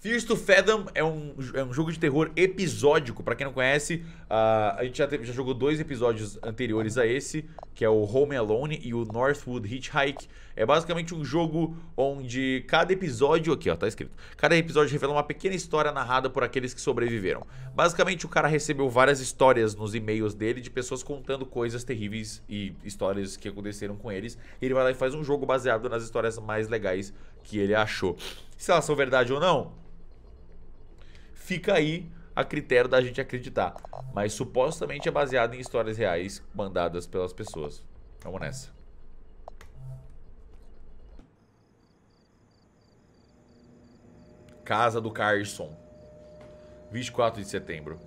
Fears to Fathom é um jogo de terror episódico. Pra quem não conhece, a gente já jogou 2 episódios anteriores a esse, que é o Home Alone e o Northwood Hitchhike. É basicamente um jogo onde cada episódio, aqui ó, tá escrito, cada episódio revela uma pequena história narrada por aqueles que sobreviveram. Basicamente o cara recebeu várias histórias nos e-mails dele de pessoas contando coisas terríveis e histórias que aconteceram com eles. E ele vai lá e faz um jogo baseado nas histórias mais legais que ele achou. Se elas são verdade ou não, fica aí a critério da gente acreditar. Mas supostamente é baseado em histórias reais mandadas pelas pessoas. Vamos nessa. Casa do Carson, 24 de setembro.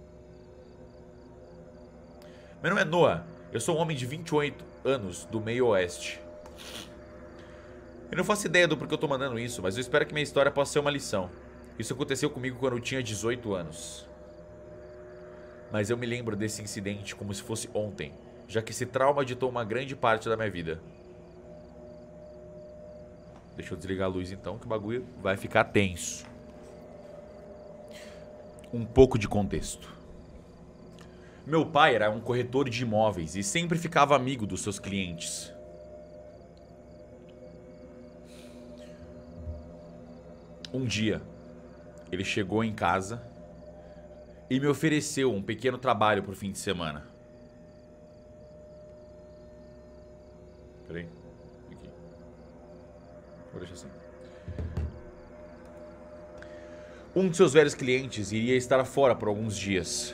Meu nome é Noah. Eu sou um homem de 28 anos do meio oeste. Eu não faço ideia do porquê eu tô mandando isso, mas eu espero que minha história possa ser uma lição. Isso aconteceu comigo quando eu tinha 18 anos. Mas eu me lembro desse incidente como se fosse ontem, já que esse trauma ditou uma grande parte da minha vida. Deixa eu desligar a luz então, que o bagulho vai ficar tenso. Um pouco de contexto. Meu pai era um corretor de imóveis e sempre ficava amigo dos seus clientes. Um dia, ele chegou em casa e me ofereceu um pequeno trabalho pro fim de semana. Peraí. Aqui. Vou deixar assim. Um de seus velhos clientes iria estar fora por alguns dias.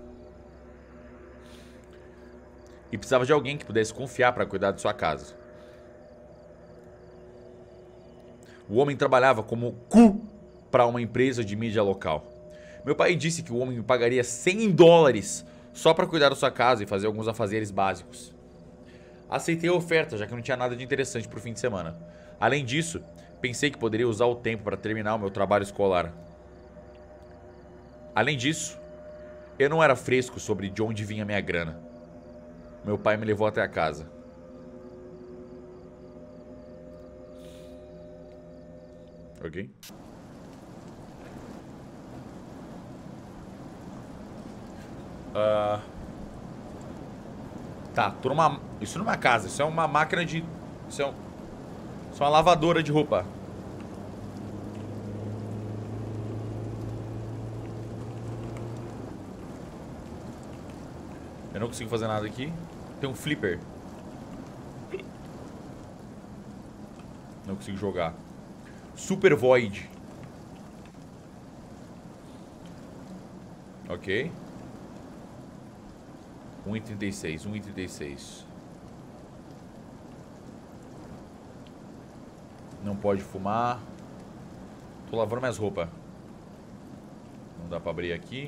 E precisava de alguém que pudesse confiar para cuidar de sua casa. O homem trabalhava como cu para uma empresa de mídia local. Meu pai disse que o homem me pagaria $100 só para cuidar da sua casa e fazer alguns afazeres básicos. Aceitei a oferta, já que não tinha nada de interessante para o fim de semana. Além disso, pensei que poderia usar o tempo para terminar o meu trabalho escolar. Além disso, eu não era fresco sobre de onde vinha minha grana. Meu pai me levou até a casa. Ok? Tá, tô numa... Isso não é uma casa, isso é uma máquina de... Isso é uma lavadora de roupa. Eu não consigo fazer nada aqui. Tem um flipper. Não consigo jogar. Super Void. Ok. 1,36, 1,36. Não pode fumar. Tô lavando minhas roupas. Não dá pra abrir aqui.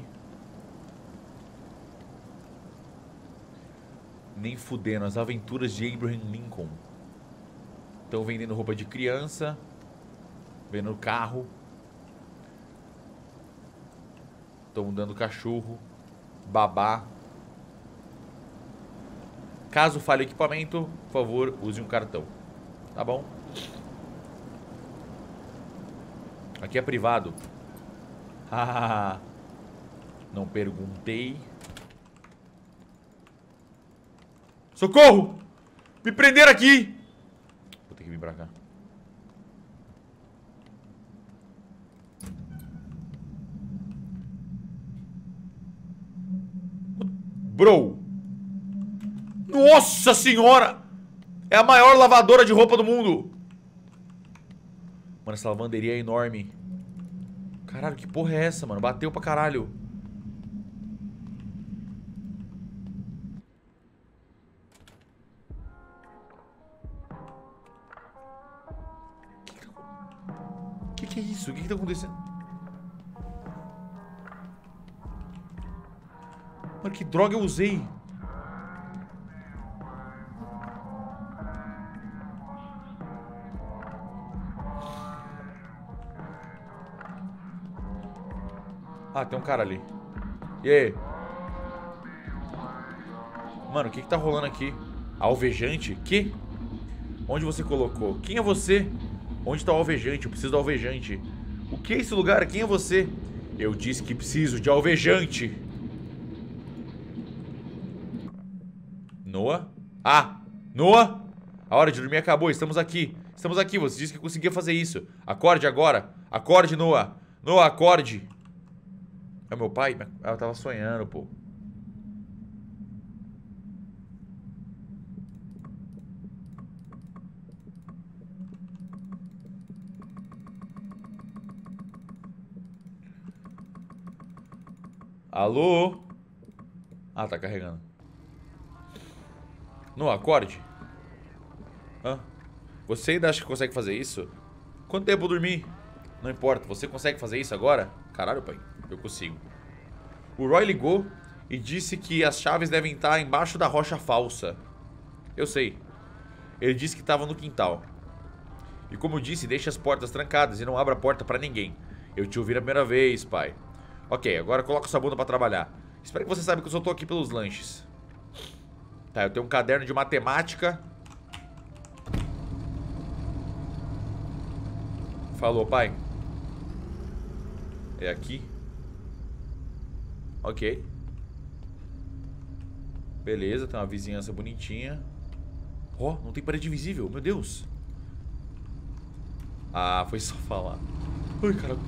Nem fudendo, as aventuras de Abraham Lincoln. Estão vendendo roupa de criança. Vendendo carro. Estão dando cachorro. Babá. Caso falhe o equipamento, por favor, use um cartão. Tá bom? Aqui é privado. Não perguntei. Socorro! Me prenderam aqui! Vou ter que vir pra cá. Bro! Nossa senhora! É a maior lavadora de roupa do mundo! Mano, essa lavanderia é enorme. Caralho, que porra é essa, mano? Bateu pra caralho. Que é isso? O que tá acontecendo? Mano, que droga eu usei? Ah, tem um cara ali. E aí? Mano, o que tá rolando aqui? Alvejante? Que? Onde você colocou? Quem é você? Onde tá o alvejante? Eu preciso do alvejante. O que é esse lugar? Quem é você? Eu disse que preciso de alvejante. Noah? Ah, Noah? A hora de dormir acabou, estamos aqui. Estamos aqui, você disse que conseguia fazer isso. Acorde agora. Acorde, Noah. Noah, acorde. É o meu pai? Eu tava sonhando, pô. Alô? Ah, tá carregando. Noah, acorde. Hã? Você ainda acha que consegue fazer isso? Quanto tempo eu dormi? Não importa, você consegue fazer isso agora? Caralho, pai, eu consigo. O Roy ligou e disse que as chaves devem estar embaixo da rocha falsa. Eu sei. Ele disse que estava no quintal. E como eu disse, deixe as portas trancadas e não abra a porta pra ninguém. Eu te ouvi a primeira vez, pai. Ok, agora coloca sua bunda pra trabalhar. Espero que você saiba que eu só tô aqui pelos lanches. Tá, eu tenho um caderno de matemática. Falou, pai. É aqui. Ok. Beleza, tem uma vizinhança bonitinha. Ó, não tem parede visível, meu Deus. Ah, foi só falar. Ai, cara.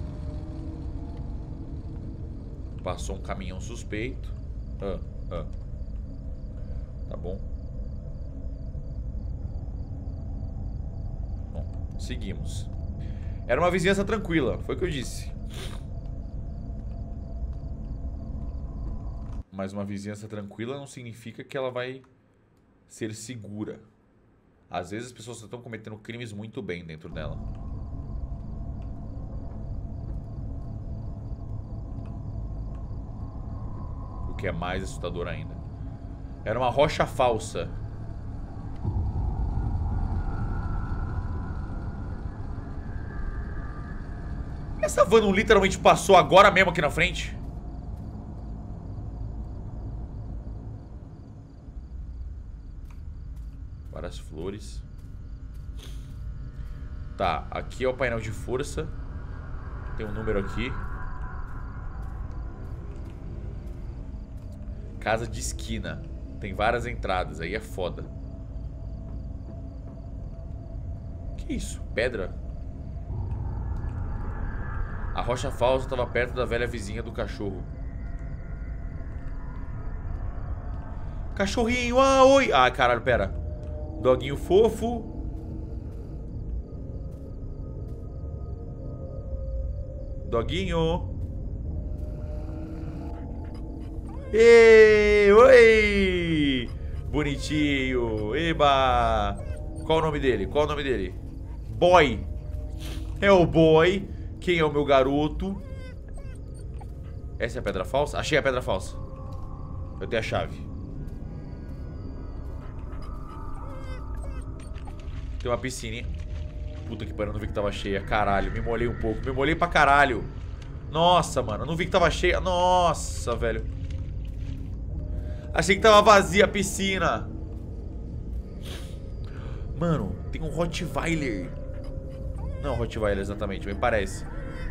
Passou um caminhão suspeito. Tá bom. Bom, seguimos. Era uma vizinhança tranquila, foi o que eu disse. Mas uma vizinhança tranquila não significa que ela vai ser segura. Às vezes as pessoas estão cometendo crimes muito bem dentro dela. O que é mais assustador ainda. Era uma rocha falsa. Essa van não literalmente passou agora mesmo aqui na frente? Várias flores. Tá, aqui é o painel de força. Tem um número aqui. Casa de esquina. Tem várias entradas, aí é foda. Que isso? Pedra? A rocha falsa estava perto da velha vizinha do cachorro. Cachorrinho, ah, oi. Ah, caralho, pera. Doguinho fofo. Doguinho. Ei, oi. Bonitinho. Eba. Qual o nome dele? Qual o nome dele? Boy. É o Boy. Quem é o meu garoto? Essa é a pedra falsa? Achei a pedra falsa. Eu tenho a chave. Tem uma piscina. Puta que pariu, não vi que tava cheia. Caralho, me molhei um pouco. Me molhei pra caralho. Nossa, mano, não vi que tava cheia. Nossa, velho. Achei que tava vazia a piscina. Mano, tem um Rottweiler. Não, Rottweiler exatamente, me parece.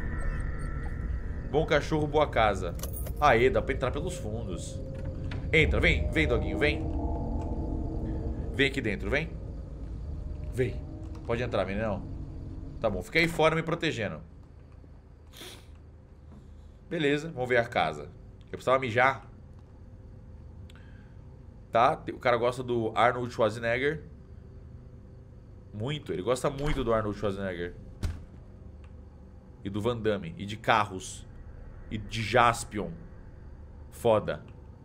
Bom cachorro, boa casa. Aê, dá pra entrar pelos fundos. Entra, vem, vem, doguinho, vem. Vem aqui dentro, vem. Vem. Pode entrar, menino. Tá bom, fica aí fora me protegendo. Beleza, vamos ver a casa. Eu precisava mijar. Tá, o cara gosta do Arnold Schwarzenegger. Muito, ele gosta muito do Arnold Schwarzenegger. E do Van Damme. E de carros. E de Jaspion. Foda.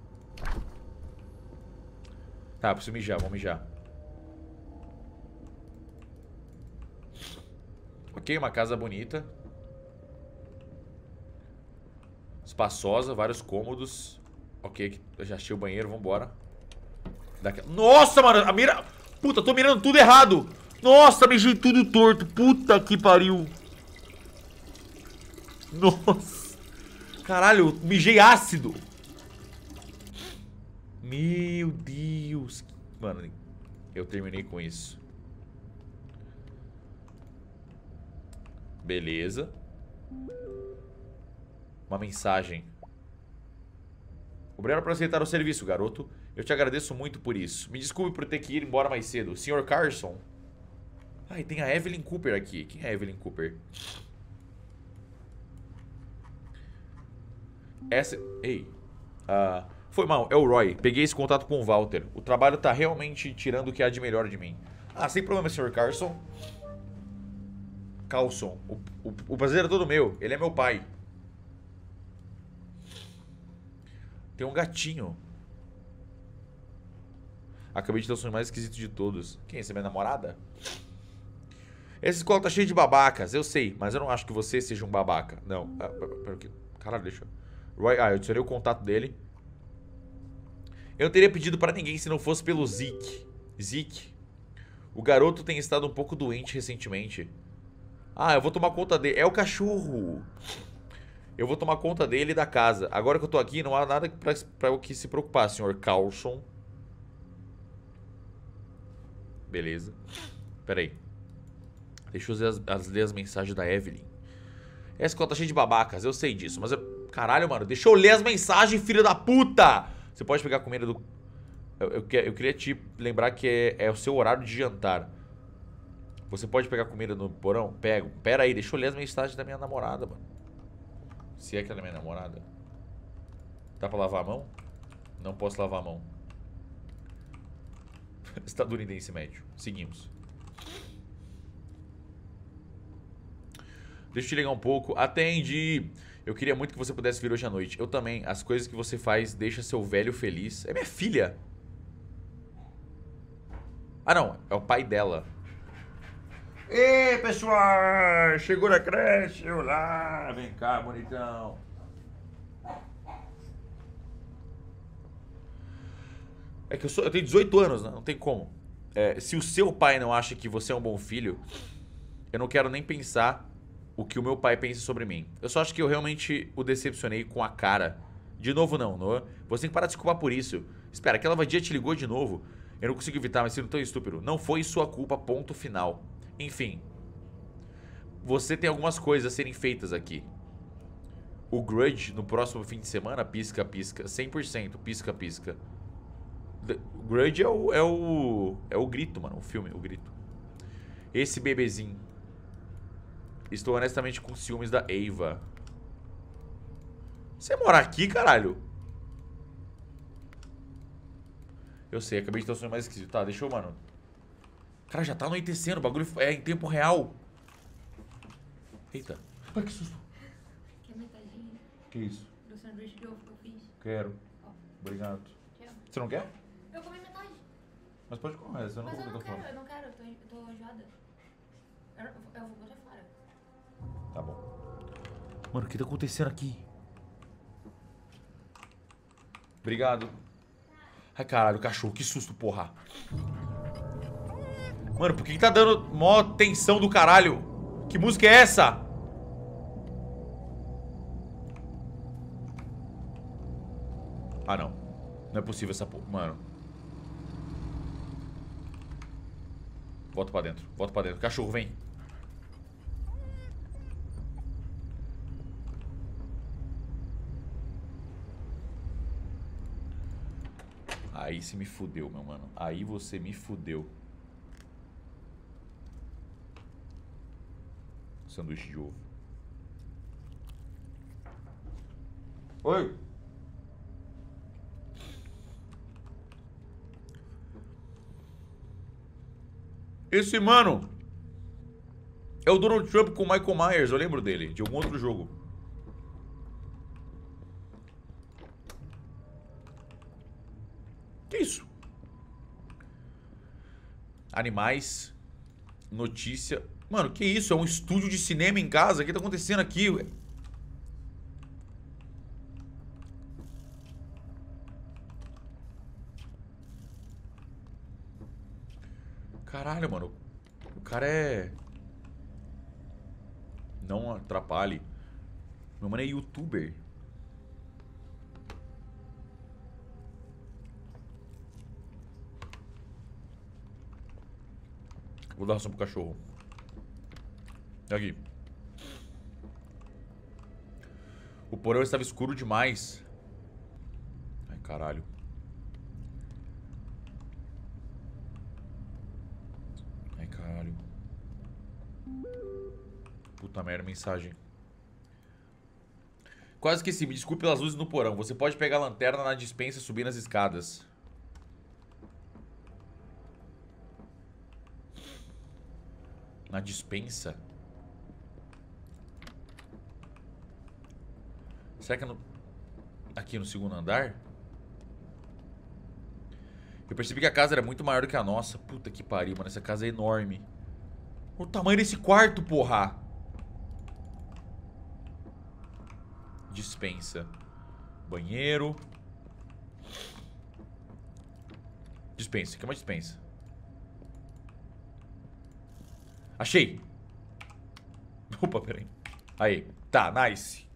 Tá, preciso mijar, vamos mijar. Ok, uma casa bonita. Espaçosa, vários cômodos. Ok, eu já achei o banheiro, vambora. Nossa, mano, a mira... Puta, tô mirando tudo errado. Nossa, mijei tudo torto. Puta que pariu. Nossa. Caralho, mijei ácido. Meu Deus. Mano, eu terminei com isso. Beleza. Uma mensagem. Obrigado por aceitar o serviço, garoto. Eu te agradeço muito por isso. Me desculpe por ter que ir embora mais cedo. Sr. Carson. Ah, e tem a Evelyn Cooper aqui. Quem é a Evelyn Cooper? Essa... Ei. Foi mal, é o Roy. Peguei esse contato com o Walter. O trabalho tá realmente tirando o que há de melhor de mim. Ah, sem problema, Sr. Carson. Carlson. O prazer é todo meu. Ele é meu pai. Tem um gatinho. Acabei de ter o sonho mais esquisito de todos. Quem é essa, minha namorada? Essa escola tá cheia de babacas, eu sei. Mas eu não acho que você seja um babaca. Não. Pera aqui. Caralho, deixa eu... Roy, eu adicionei o contato dele. Eu não teria pedido pra ninguém se não fosse pelo Zeke. Zeke. O garoto tem estado um pouco doente recentemente. Ah, eu vou tomar conta dele. É o cachorro. Eu vou tomar conta dele e da casa. Agora que eu tô aqui, não há nada pra o que se preocupar, Sr. Carlson. Beleza. Pera aí. Deixa eu ler as mensagens da Evelyn. Essa escola tá cheia de babacas, eu sei disso. Mas eu... Caralho, mano. Deixa eu ler as mensagens, filho da puta! Você pode pegar a comida do... Eu queria te lembrar que é o seu horário de jantar. Você pode pegar comida no porão? Pego. Pera aí, deixa eu ler as mensagens da minha namorada, mano. Se é que ela é minha namorada. Dá pra lavar a mão? Não posso lavar a mão. Estadunidense médio. Seguimos. Deixa eu te ligar um pouco. Atende. Eu queria muito que você pudesse vir hoje à noite. Eu também. As coisas que você faz deixa seu velho feliz. É minha filha. Ah, não. É o pai dela. Ei, pessoal! Chegou na creche. Olá. Vem cá, bonitão. É que eu tenho 18 anos, né? Não tem como. Se o seu pai não acha que você é um bom filho, eu não quero nem pensar o que o meu pai pensa sobre mim. Eu só acho que eu realmente o decepcionei com a cara. De novo não, Noah. Você tem que parar de se culpar por isso. Espera, aquela vadia te ligou de novo. Eu não consigo evitar, mas sendo tão estúpido. Não foi sua culpa, ponto final. Enfim. Você tem algumas coisas a serem feitas aqui. O Grudge, no próximo fim de semana, pisca, pisca. 100%, pisca, pisca. O Grudge é o Grito, mano. O filme, o Grito. Esse bebezinho. Estou honestamente com ciúmes da Ava. Você mora aqui, caralho? Eu sei, acabei de ter um sonho mais esquisito. Tá, deixa eu, mano. Cara, já tá anoitecendo. O bagulho é em tempo real. Eita. Ai, que susto. Quer metadinha Que isso? do sanduíche de ovo que eu fiz? Quero. Ó. Obrigado. Quer? Você não quer? Eu comi metade. Mas pode comer, eu não Mas eu vou não botar fora. quero, eu não quero. Eu tô enjoada. Eu vou botar fora. Tá bom. Mano, o que tá acontecendo aqui? Obrigado. Ai, caralho, cachorro, que susto, porra. Mano, por que tá dando mó tensão do caralho? Que música é essa? Ah, não. Não é possível essa porra. Mano. Volta pra dentro. Volta pra dentro. Cachorro, vem. Aí você me fudeu, meu mano. Aí você me fudeu. Sanduíche de ovo. Oi. Esse mano é o Donald Trump com o Michael Myers. Eu lembro dele, de algum outro jogo. Que isso? Animais. Notícia. Mano, que isso? É um estúdio de cinema em casa? O que tá acontecendo aqui, ué? Caralho, mano. O cara é... Não atrapalhe. Meu mano é youtuber. Vou dar ração pro cachorro. Aqui. O porão estava escuro demais. Ai, caralho. Ai, caralho. Puta merda, mensagem. Quase esqueci, me desculpe pelas luzes no porão. Você pode pegar a lanterna na despensa e subir nas escadas. Na despensa? Será que é no... aqui no segundo andar? Eu percebi que a casa era muito maior do que a nossa. Puta que pariu, mano. Essa casa é enorme. Olha o tamanho desse quarto, porra. Dispensa. Banheiro. Dispensa. Aqui é uma dispensa. Achei. Opa, peraí. Aí. Tá, nice.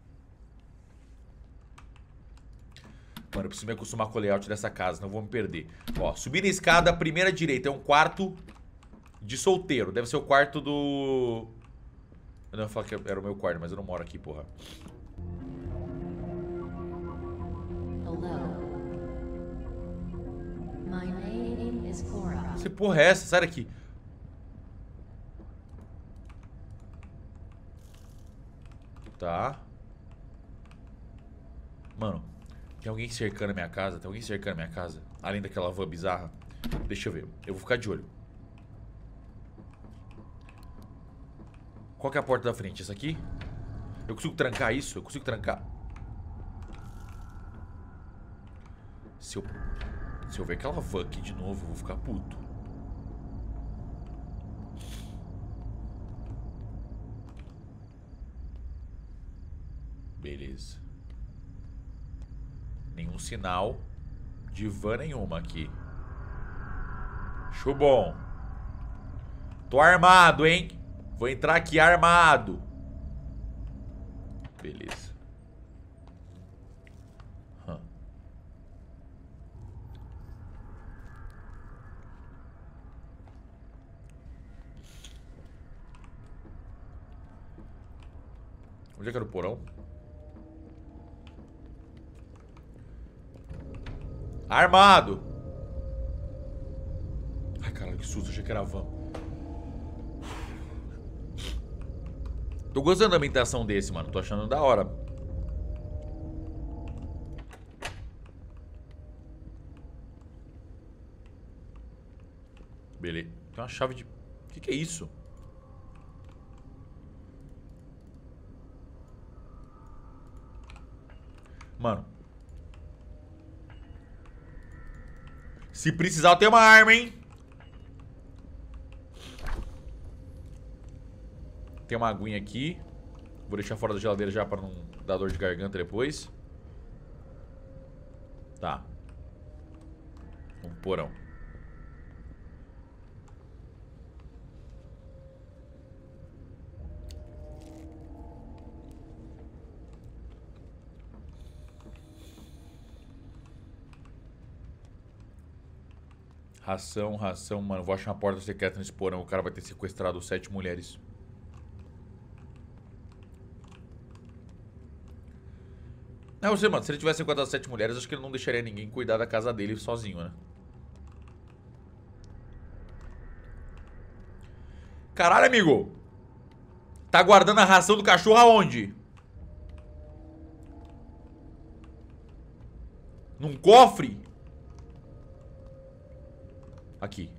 Mano, eu preciso me acostumar com o layout dessa casa, não vou me perder. Ó, subir na escada, primeira direita. É um quarto de solteiro. Deve ser o quarto do... Eu não ia falar que era o meu quarto, mas eu não moro aqui, porra. Que porra é essa? Sai daqui. Tá. Mano, tem alguém cercando a minha casa? Tem alguém cercando a minha casa? Além daquela van bizarra. Deixa eu ver. Eu vou ficar de olho. Qual que é a porta da frente? Essa aqui? Eu consigo trancar isso? Eu consigo trancar. Se eu ver aquela van aqui de novo, eu vou ficar puto. Beleza. Nenhum sinal de van nenhuma aqui. Show bom. Tô armado, hein? Vou entrar aqui armado. Beleza. Onde é que era o porão? Armado! Ai, caralho, que susto. Achei que era van. Tô gostando da ambientação desse, mano. Tô achando da hora. Beleza. Tem uma chave de... O que é isso? Mano. Se precisar, eu tenho uma arma, hein? Tem uma aguinha aqui. Vou deixar fora da geladeira já pra não dar dor de garganta depois. Tá. Um porão. Ração, ração, mano. Vou achar uma porta secreta nesse porão. O cara vai ter sequestrado 7 mulheres. Não, você, mano, se ele tivesse sequestrado 7 mulheres, acho que ele não deixaria ninguém cuidar da casa dele sozinho, né? Caralho, amigo. Tá guardando a ração do cachorro aonde? Num cofre? Aqui.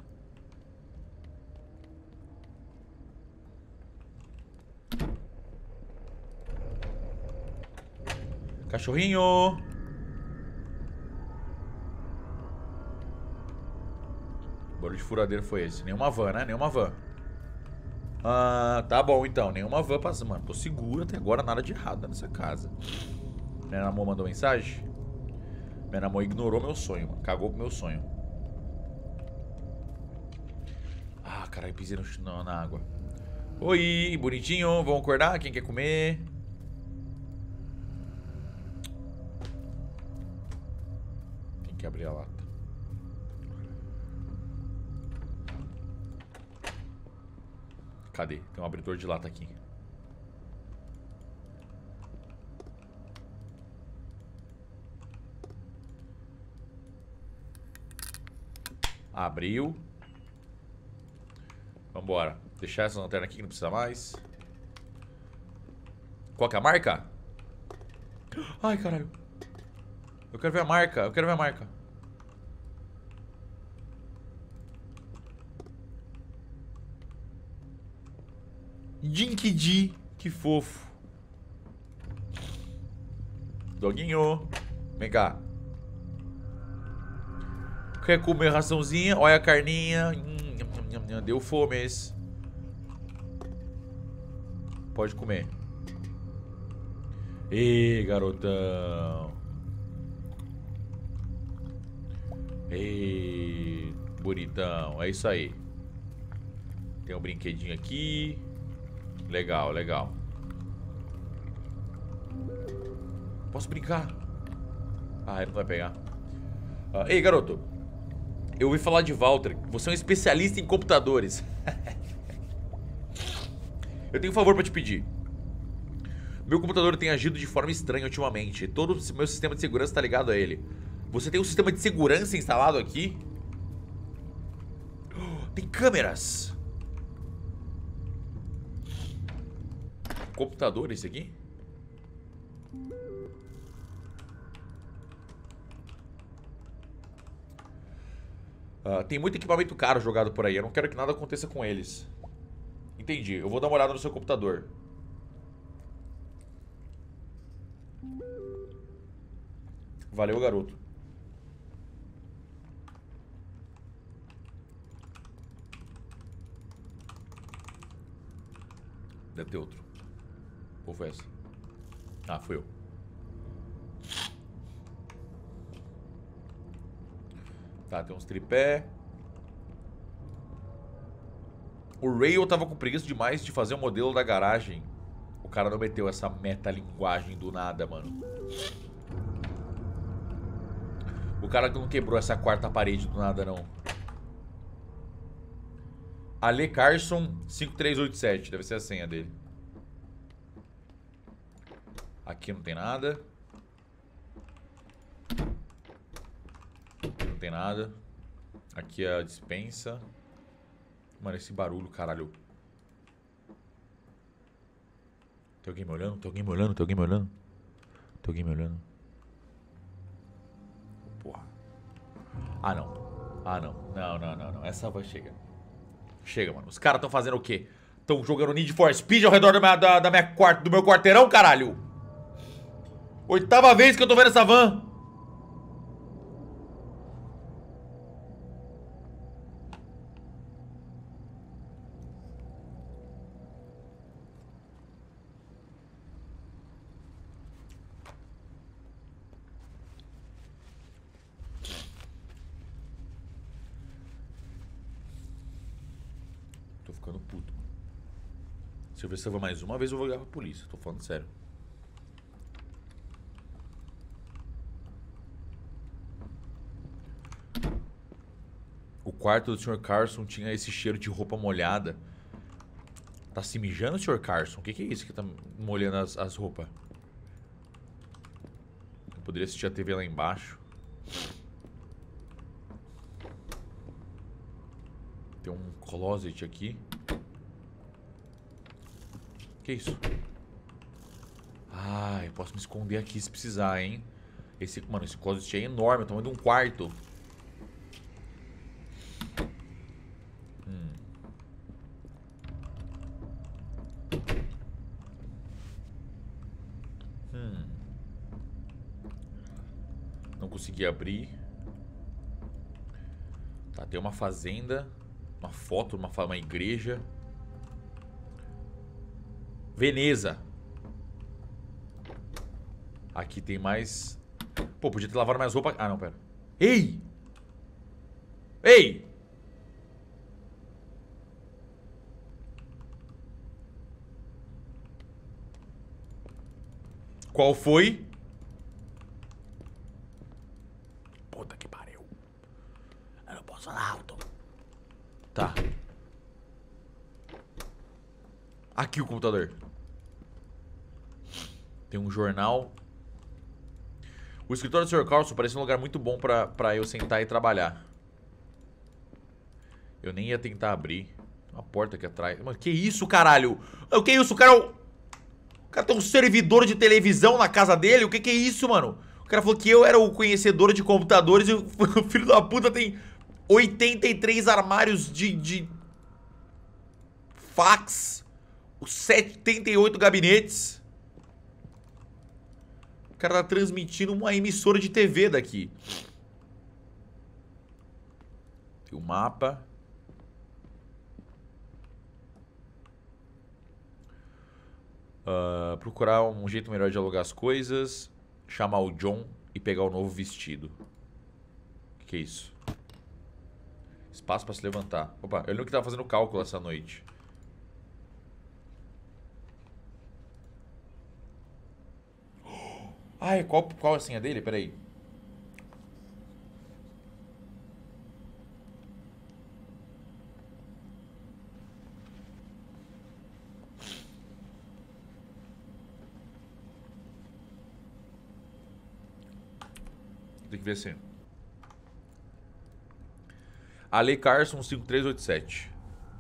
Cachorrinho. Barulho de furadeira foi esse. Nenhuma van, né? Nenhuma van. Ah, tá bom então. Nenhuma van passa. Mano, tô seguro até agora. Nada de errado nessa casa. Minha namor mandou mensagem. Minha namor ignorou meu sonho, mano. Cagou pro meu sonho. Ah, caralho, pisei na água. Oi, bonitinho. Vamos acordar? Quem quer comer? Tem que abrir a lata. Cadê? Tem um abridor de lata aqui. Abriu. Vambora. Deixar essa lanterna aqui que não precisa mais. Qual que é a marca? Ai, caralho. Eu quero ver a marca. Eu quero ver a marca. Jinkidi. Que fofo. Doguinho. Vem cá. Quer comer raçãozinha? Olha a carninha. Deu fome esse. Pode comer. Ê, garotão. Ê, bonitão. É isso aí. Tem um brinquedinho aqui. Legal, legal. Posso brincar? Ah, ele não vai pegar. Ei, garoto. Eu ouvi falar de Walter. Você é um especialista em computadores. Eu tenho um favor pra te pedir. Meu computador tem agido de forma estranha ultimamente. Todo o meu sistema de segurança tá ligado a ele. Você tem um sistema de segurança instalado aqui? Tem câmeras. Computador esse aqui? Tem muito equipamento caro jogado por aí. Eu não quero que nada aconteça com eles. Entendi. Eu vou dar uma olhada no seu computador. Valeu, garoto. Deve ter outro. Ou foi essa? Ah, foi eu. Tá, tem uns tripé. O Rail tava com preguiça demais de fazer o modelo da garagem. O cara não meteu essa metalinguagem do nada, mano. O cara não quebrou essa quarta parede do nada, não. Ale Carson 5387. Deve ser a senha dele. Aqui não tem nada. Não tem nada. Aqui é a dispensa. Mano, esse barulho, caralho. Tem alguém me olhando? Tem alguém me olhando? Tem alguém me olhando? Tem alguém me olhando? Porra. Ah, não. Ah, não. Não. Essa vai chegar. Chega, mano. Os caras estão fazendo o quê? Estão jogando Need for Speed ao redor do meu quarteirão, caralho? 8ª vez que eu tô vendo essa van. Tô ficando puto, mano. Se eu ver essa van mais uma vez, eu vou ligar pra polícia. Tô falando sério. O quarto do Sr. Carson tinha esse cheiro de roupa molhada. Tá se mijando, Sr. Carson? O que é isso que tá molhando as roupas? Eu poderia assistir a TV lá embaixo. Tem um closet aqui. Que isso? Ah, eu posso me esconder aqui se precisar, hein? Mano, esse closet é enorme, é o tamanho de um quarto. Não consegui abrir. Tá, tem uma fazenda. Uma foto de uma igreja. Veneza. Aqui tem mais. Pô, podia ter lavado mais roupa. Ah, não, pera. Ei! Ei! Qual foi? Puta que pariu. Eu não posso falar alto. Tá. Aqui o computador. Tem um jornal. O escritório do Sr. Carlson parece um lugar muito bom pra eu sentar e trabalhar. Eu nem ia tentar abrir. Tem uma porta aqui atrás. Mano, que isso, caralho? O que é isso? O cara tem um servidor de televisão na casa dele? O que é isso, mano? O cara falou que eu era o conhecedor de computadores e o filho da puta tem 83 armários de fax. Os 78 gabinetes. O cara tá transmitindo uma emissora de TV daqui. Tem o mapa. Procurar um jeito melhor de alugar as coisas. Chamar o John e pegar o novo vestido. O que é isso? Espaço pra se levantar. Opa, eu lembro que tava fazendo cálculo essa noite. Ai, qual a senha dele? Peraí. Tem que ver assim. Ale Carson 5387.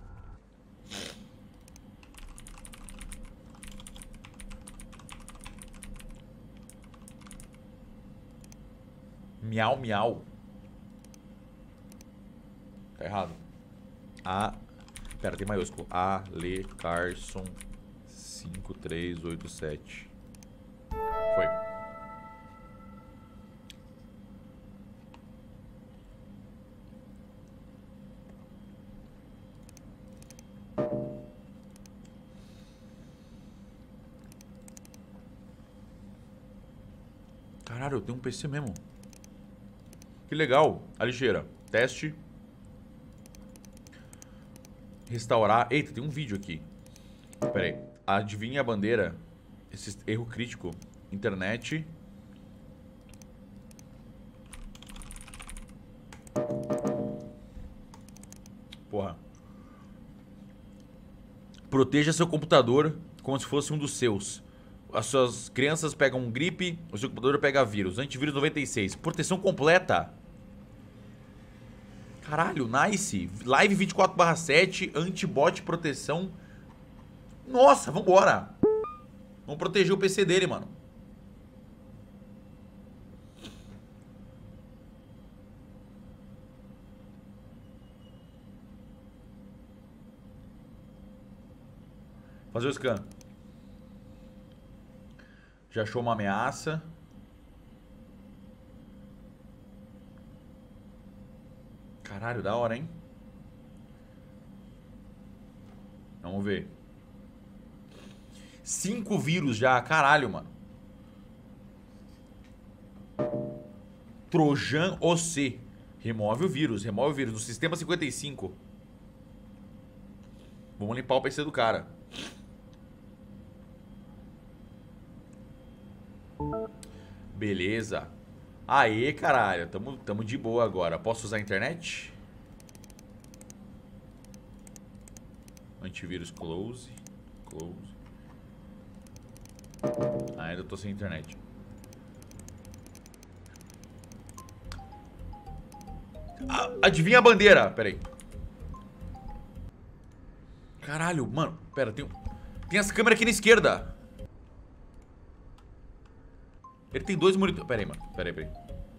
Miau, miau. Tá errado. Pera, tem maiúsculo. Ale Carson 5387. Foi. Caralho, eu tenho um PC mesmo. Que legal. A lixeira. Teste. Restaurar. Eita, tem um vídeo aqui. Pera aí. Adivinha a bandeira. Esse erro crítico. Internet. Porra. Proteja seu computador como se fosse um dos seus. As suas crianças pegam gripe, o seu computador pega vírus. Antivírus 96. Proteção completa. Caralho, nice. Live 24/7, antibot proteção. Nossa, vambora. Vamos proteger o PC dele, mano. Fazer o scan. Já achou uma ameaça. Caralho, da hora, hein? Vamos ver. 5 vírus já, caralho, mano. Trojan OC. Remove o vírus no sistema 55. Vamos limpar o PC do cara. Beleza. Aê, caralho. Tamo de boa agora. Posso usar a internet? Antivírus close. Close. Ainda tô sem internet. Adivinha a bandeira. Pera aí. Caralho, mano. Pera, tem as câmeras aqui na esquerda. Ele tem 2 monitores. Pera aí, mano. Pera aí.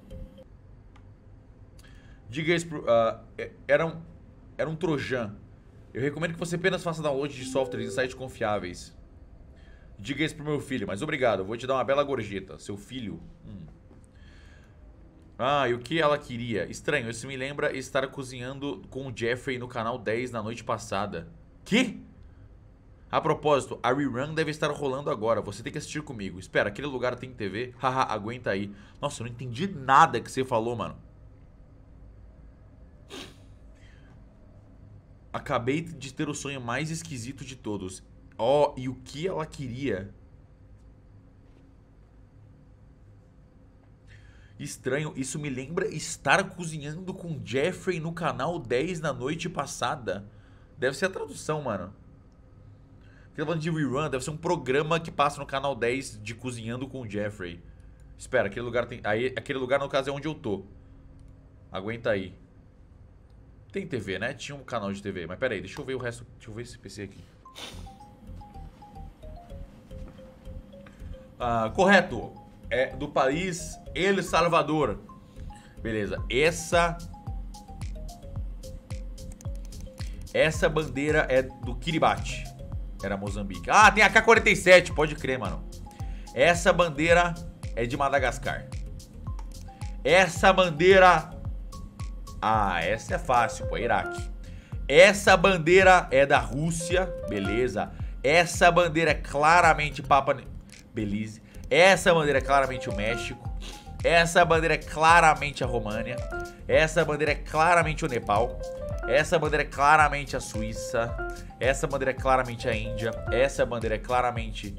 Diga isso pro... era um Trojan. Eu recomendo que você apenas faça download de softwares em sites confiáveis. Diga isso pro meu filho, mas obrigado. Eu vou te dar uma bela gorjeta. Seu filho? E o que ela queria? Estranho, isso me lembra estar cozinhando com o Jeffrey no canal 10 na noite passada. Que? A propósito, a rerun deve estar rolando agora. Você tem que assistir comigo. Espera, aquele lugar tem TV? Haha, aguenta aí. Nossa, eu não entendi nada que você falou, mano. Acabei de ter o sonho mais esquisito de todos. E o que ela queria? Estranho, isso me lembra estar cozinhando com Jeffrey no canal 10 na noite passada. Deve ser a tradução, mano. Porque falando de rerun, deve ser um programa que passa no canal 10 de cozinhando com o Jeffrey. Espera, aquele lugar tem... Aí, aquele lugar, no caso, é onde eu tô. Aguenta aí. Tem TV, né? Tinha um canal de TV. Mas pera aí, deixa eu ver o resto. Deixa eu ver esse PC aqui. Correto. É do país El Salvador. Beleza. Essa bandeira é do Kiribati. Era Moçambique. Ah, tem a AK-47. Pode crer, mano. Essa bandeira é de Madagascar. Essa bandeira... Ah, essa é fácil, pô. É Iraque. Essa bandeira é da Rússia. Beleza. Essa bandeira é claramente Belize. Essa bandeira é claramente o México. Essa bandeira é claramente a România. Essa bandeira é claramente o Nepal. Essa bandeira é claramente a Suíça. Essa bandeira é claramente a Índia. Essa bandeira é claramente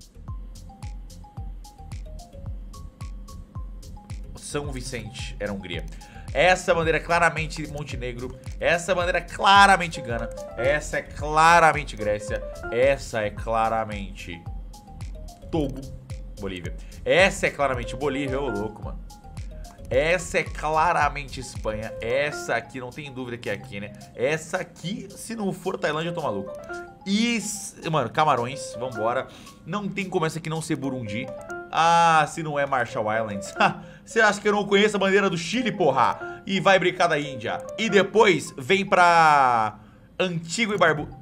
São Vicente, era a Hungria. Essa bandeira é claramente Montenegro. Essa bandeira é claramente Gana. Essa é claramente Grécia. Essa é claramente Togo, Bolívia. Essa é claramente Bolívia, ô louco, mano. Essa é claramente Espanha. Essa aqui, não tem dúvida que é a Quênia. Essa aqui, se não for Tailândia, eu tô maluco. E, mano, Camarões, vambora. Não tem como essa aqui não ser Burundi. Ah, se não é Marshall Islands. Você acha que eu não conheço a bandeira do Chile, porra? E vai brincar da Índia. E depois vem pra Antigua e Barbuda.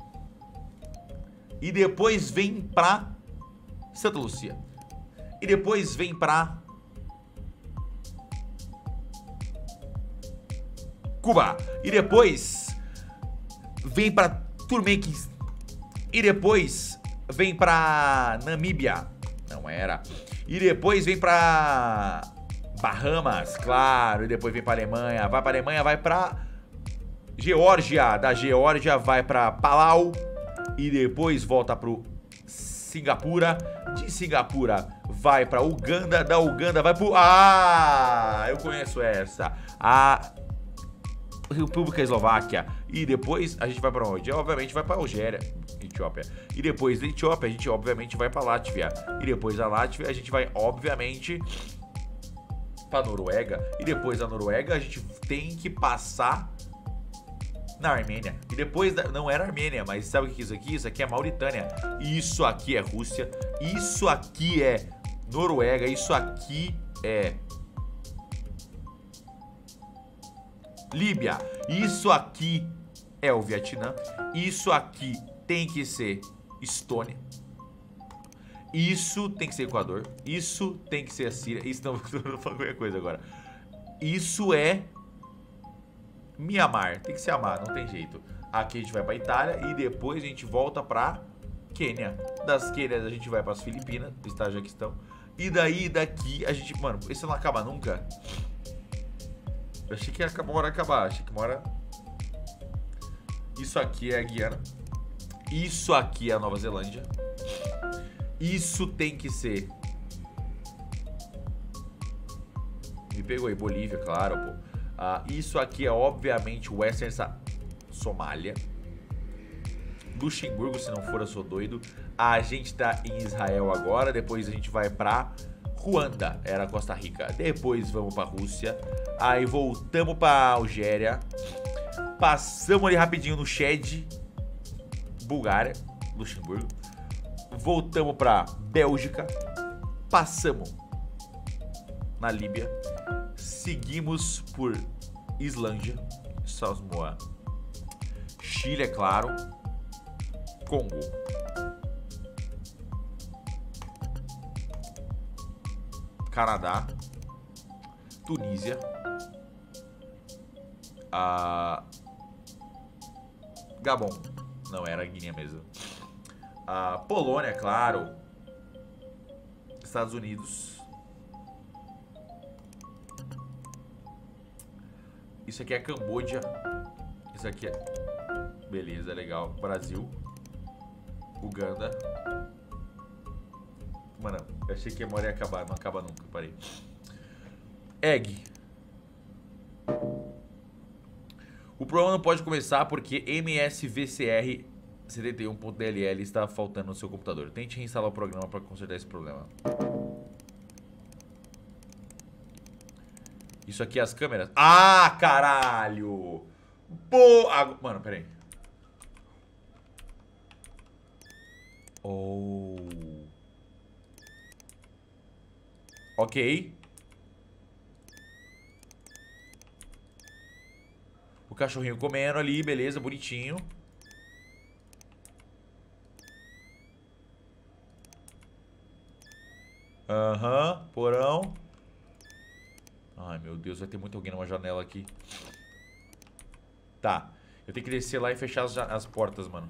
E depois vem pra Santa Lúcia. E depois vem pra Cuba. E depois vem pra Turmequis. E depois vem pra Namíbia. Não era. E depois vem pra Bahamas, claro. E depois vem pra Alemanha. Vai pra Alemanha, vai pra Geórgia. Da Geórgia vai pra Palau. E depois volta pro Singapura. De Singapura vai pra Uganda. Da Uganda vai pro... Ah, eu conheço essa. A República Eslováquia. E depois a gente vai pra onde? Obviamente vai pra Algéria, Etiópia. E depois da Etiópia a gente obviamente vai pra Látvia. E depois da Látvia a gente vai obviamente pra Noruega. E depois da Noruega a gente tem que passar na Armênia. E depois não era Armênia, mas sabe o que é isso aqui? Isso aqui é Mauritânia. Isso aqui é Rússia. Isso aqui é Noruega. Isso aqui é Líbia. Isso aqui é o Vietnã. Isso aqui tem que ser Estônia. Isso tem que ser Equador. Isso tem que ser a Síria. Isso não, eu não falo qualquer coisa agora. Isso é Mianmar. Tem que ser Amar, não tem jeito. Aqui a gente vai pra Itália e depois a gente volta pra Quênia. Das Quênias a gente vai pras Filipinas, Tajiquistão. E daí, daqui a gente... Mano, esse não acaba nunca. Eu achei que ia uma hora acabar. Achei que uma hora... Isso aqui é a Guiana. Isso aqui é a Nova Zelândia. Isso tem que ser... Me pegou aí, Bolívia, claro, pô. Isso aqui é, obviamente, Western Somália. Luxemburgo, se não for, eu sou doido. A gente tá em Israel agora. Depois a gente vai pra Ruanda, era Costa Rica. Depois vamos pra Rússia. Aí voltamos pra Algéria. Passamos ali rapidinho no Chad, Bulgária, Luxemburgo. Voltamos pra Bélgica. Passamos na Líbia. Seguimos por Islândia, Samoa, Chile, é claro, Congo, Canadá, Tunísia, Gabon, não era Guiné mesmo, Polônia, claro, Estados Unidos. Isso aqui é Camboja. Isso aqui é... Beleza, legal. Brasil. Uganda. Mano, eu achei que a memória ia acabar. Não acaba nunca, parei. Egg. O problema não pode começar porque MSVCR 71.dll está faltando no seu computador. Tente reinstalar o programa para consertar esse problema. Isso aqui é as câmeras. Ah, caralho! Pô! Mano, pera aí. Oh. Ok. O cachorrinho comendo ali, beleza, bonitinho. Aham, porão. Ai, meu Deus, vai ter muito alguém numa janela aqui. Tá, eu tenho que descer lá e fechar as portas, mano.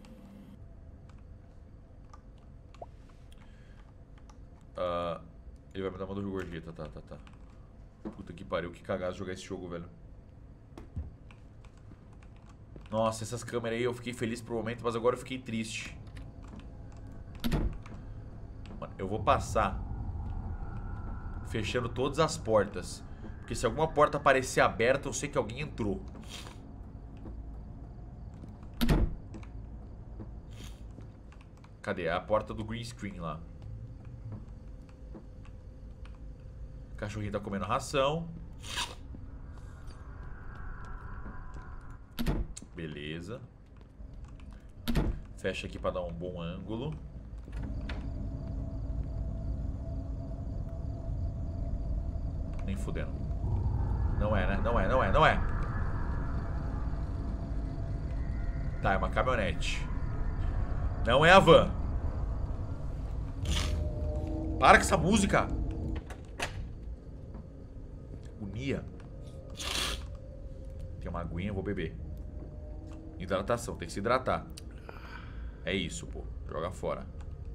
Ele vai me dar uma dor de gorjeta, tá. Puta que pariu, que cagado jogar esse jogo, velho. Nossa, essas câmeras aí eu fiquei feliz por um momento, mas agora eu fiquei triste. Mano, eu vou passar fechando todas as portas, porque se alguma porta aparecer aberta, eu sei que alguém entrou. Cadê? É a porta do green screen lá. O cachorrinho tá comendo ração. Beleza. Fecha aqui pra dar um bom ângulo. Nem fudendo. Não é, né? Não é. Tá, é uma caminhonete. Não é a van. Para com essa música. Agonia. Tem uma aguinha, eu vou beber. Hidratação, tem que se hidratar. É isso, pô. Joga fora.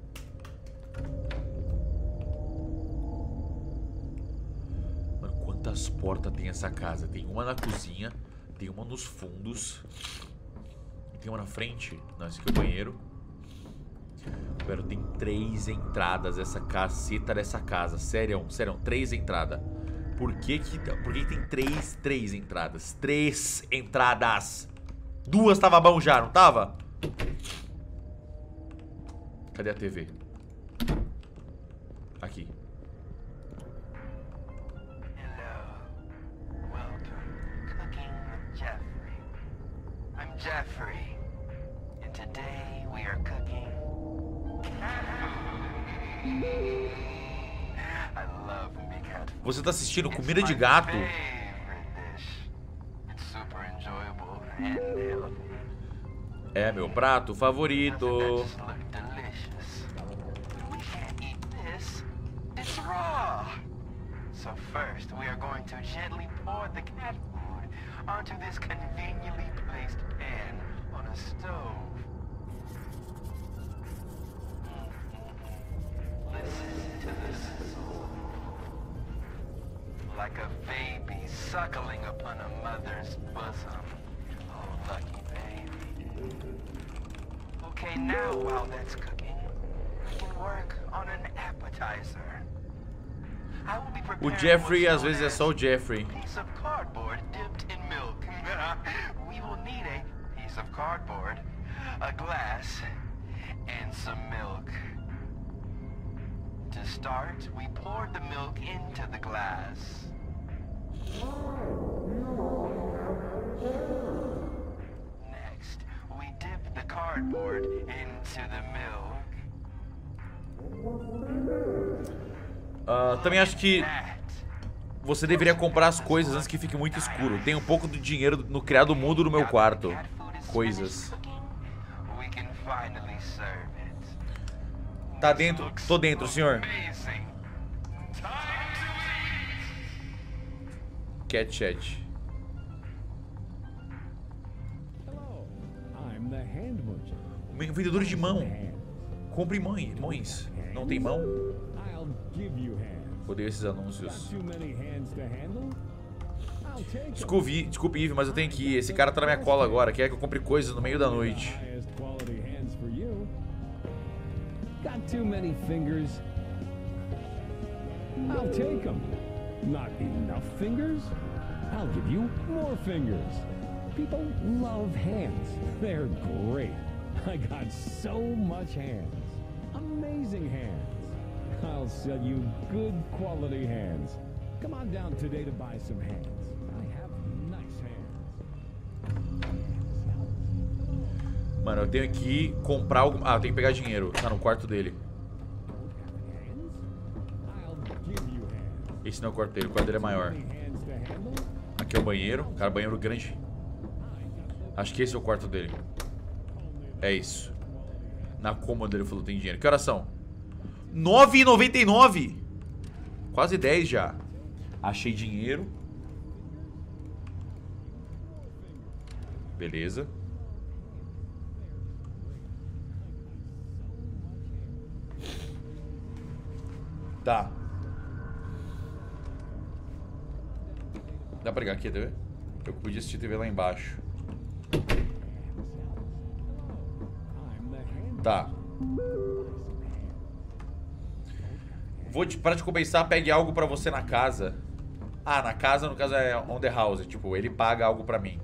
Mano, quantas portas tem essa casa? Tem uma na cozinha, tem uma nos fundos, tem uma na frente. Não, esse aqui é o banheiro. Velho, tem 3 entradas essa caceta dessa casa. Sério, 3 entradas. Por que tem 3 entradas? 3 entradas. 2 tava bom já, não tava? Cadê a TV? Aqui. Hello. Welcome. Cooking with Jeffrey. I'm Jeffrey. And today we are cooking. I love big cat. Você tá assistindo Comida de Gato? It's super enjoyable and healthy. É meu prato favorito. Doesn't that just look delicious? We can't eat this. It's raw. So first, we are going to gently pour the cat food onto this conveniently placed pan on a stove. Listen to the sizzle. Like a baby suckling upon a mother's bosom. Oh, lucky baby. Okay, now while that's cooking, we can work on an appetizer. I will be O preparing Jeffrey what's às vezes é known só o as Jeffrey. piece of cardboard dipped in milk. We will need a piece of cardboard, a glass, and some milk. To start, we poured the milk into the glass. Next, we dipped the cardboard into the milk. Também acho que That. você deveria comprar as coisas antes que fique muito escuro. Tem um pouco de dinheiro no criado mudo no meu quarto. Coisas. We can finally serve it. Tá dentro? Tô dentro, senhor. Amazing. Time to eat. Cat chat. Hello, I'm the hand merchant. Vendedor de mão. Hands. Compre mães. Não tem mão? I'll give you hands. Odeio esses Got anúncios. too many hands to handle? I'll take 'em. Desculpe, Eve, mas eu tenho que ir. Esse cara tá na minha cola agora. Quer que eu compre coisas no meio da noite. Highest quality hands for you. Got too many fingers? I'll take them. Not enough fingers? I'll give you more fingers. People love hands. They're great. I got so much hands. Amazing hands. I'll sell you good quality hands. Come on down today to buy some hands. I have nice hands. Mano, eu tenho que comprar algum... Ah, eu tenho que pegar dinheiro. Tá no quarto dele. Esse não é o quarto dele, o quarto dele é maior. Aqui é o banheiro. Cara, banheiro grande. Acho que esse é o quarto dele. É isso. Na cômoda ele falou que tem dinheiro. Que horas são? 9h99. Quase 10 já. Achei dinheiro. Beleza. Tá. Dá pra ligar aqui a TV? Eu podia assistir TV lá embaixo. Tá. Pra te compensar, pegue algo pra você na casa. Ah, na casa, no caso é on the house. Tipo, ele paga algo pra mim.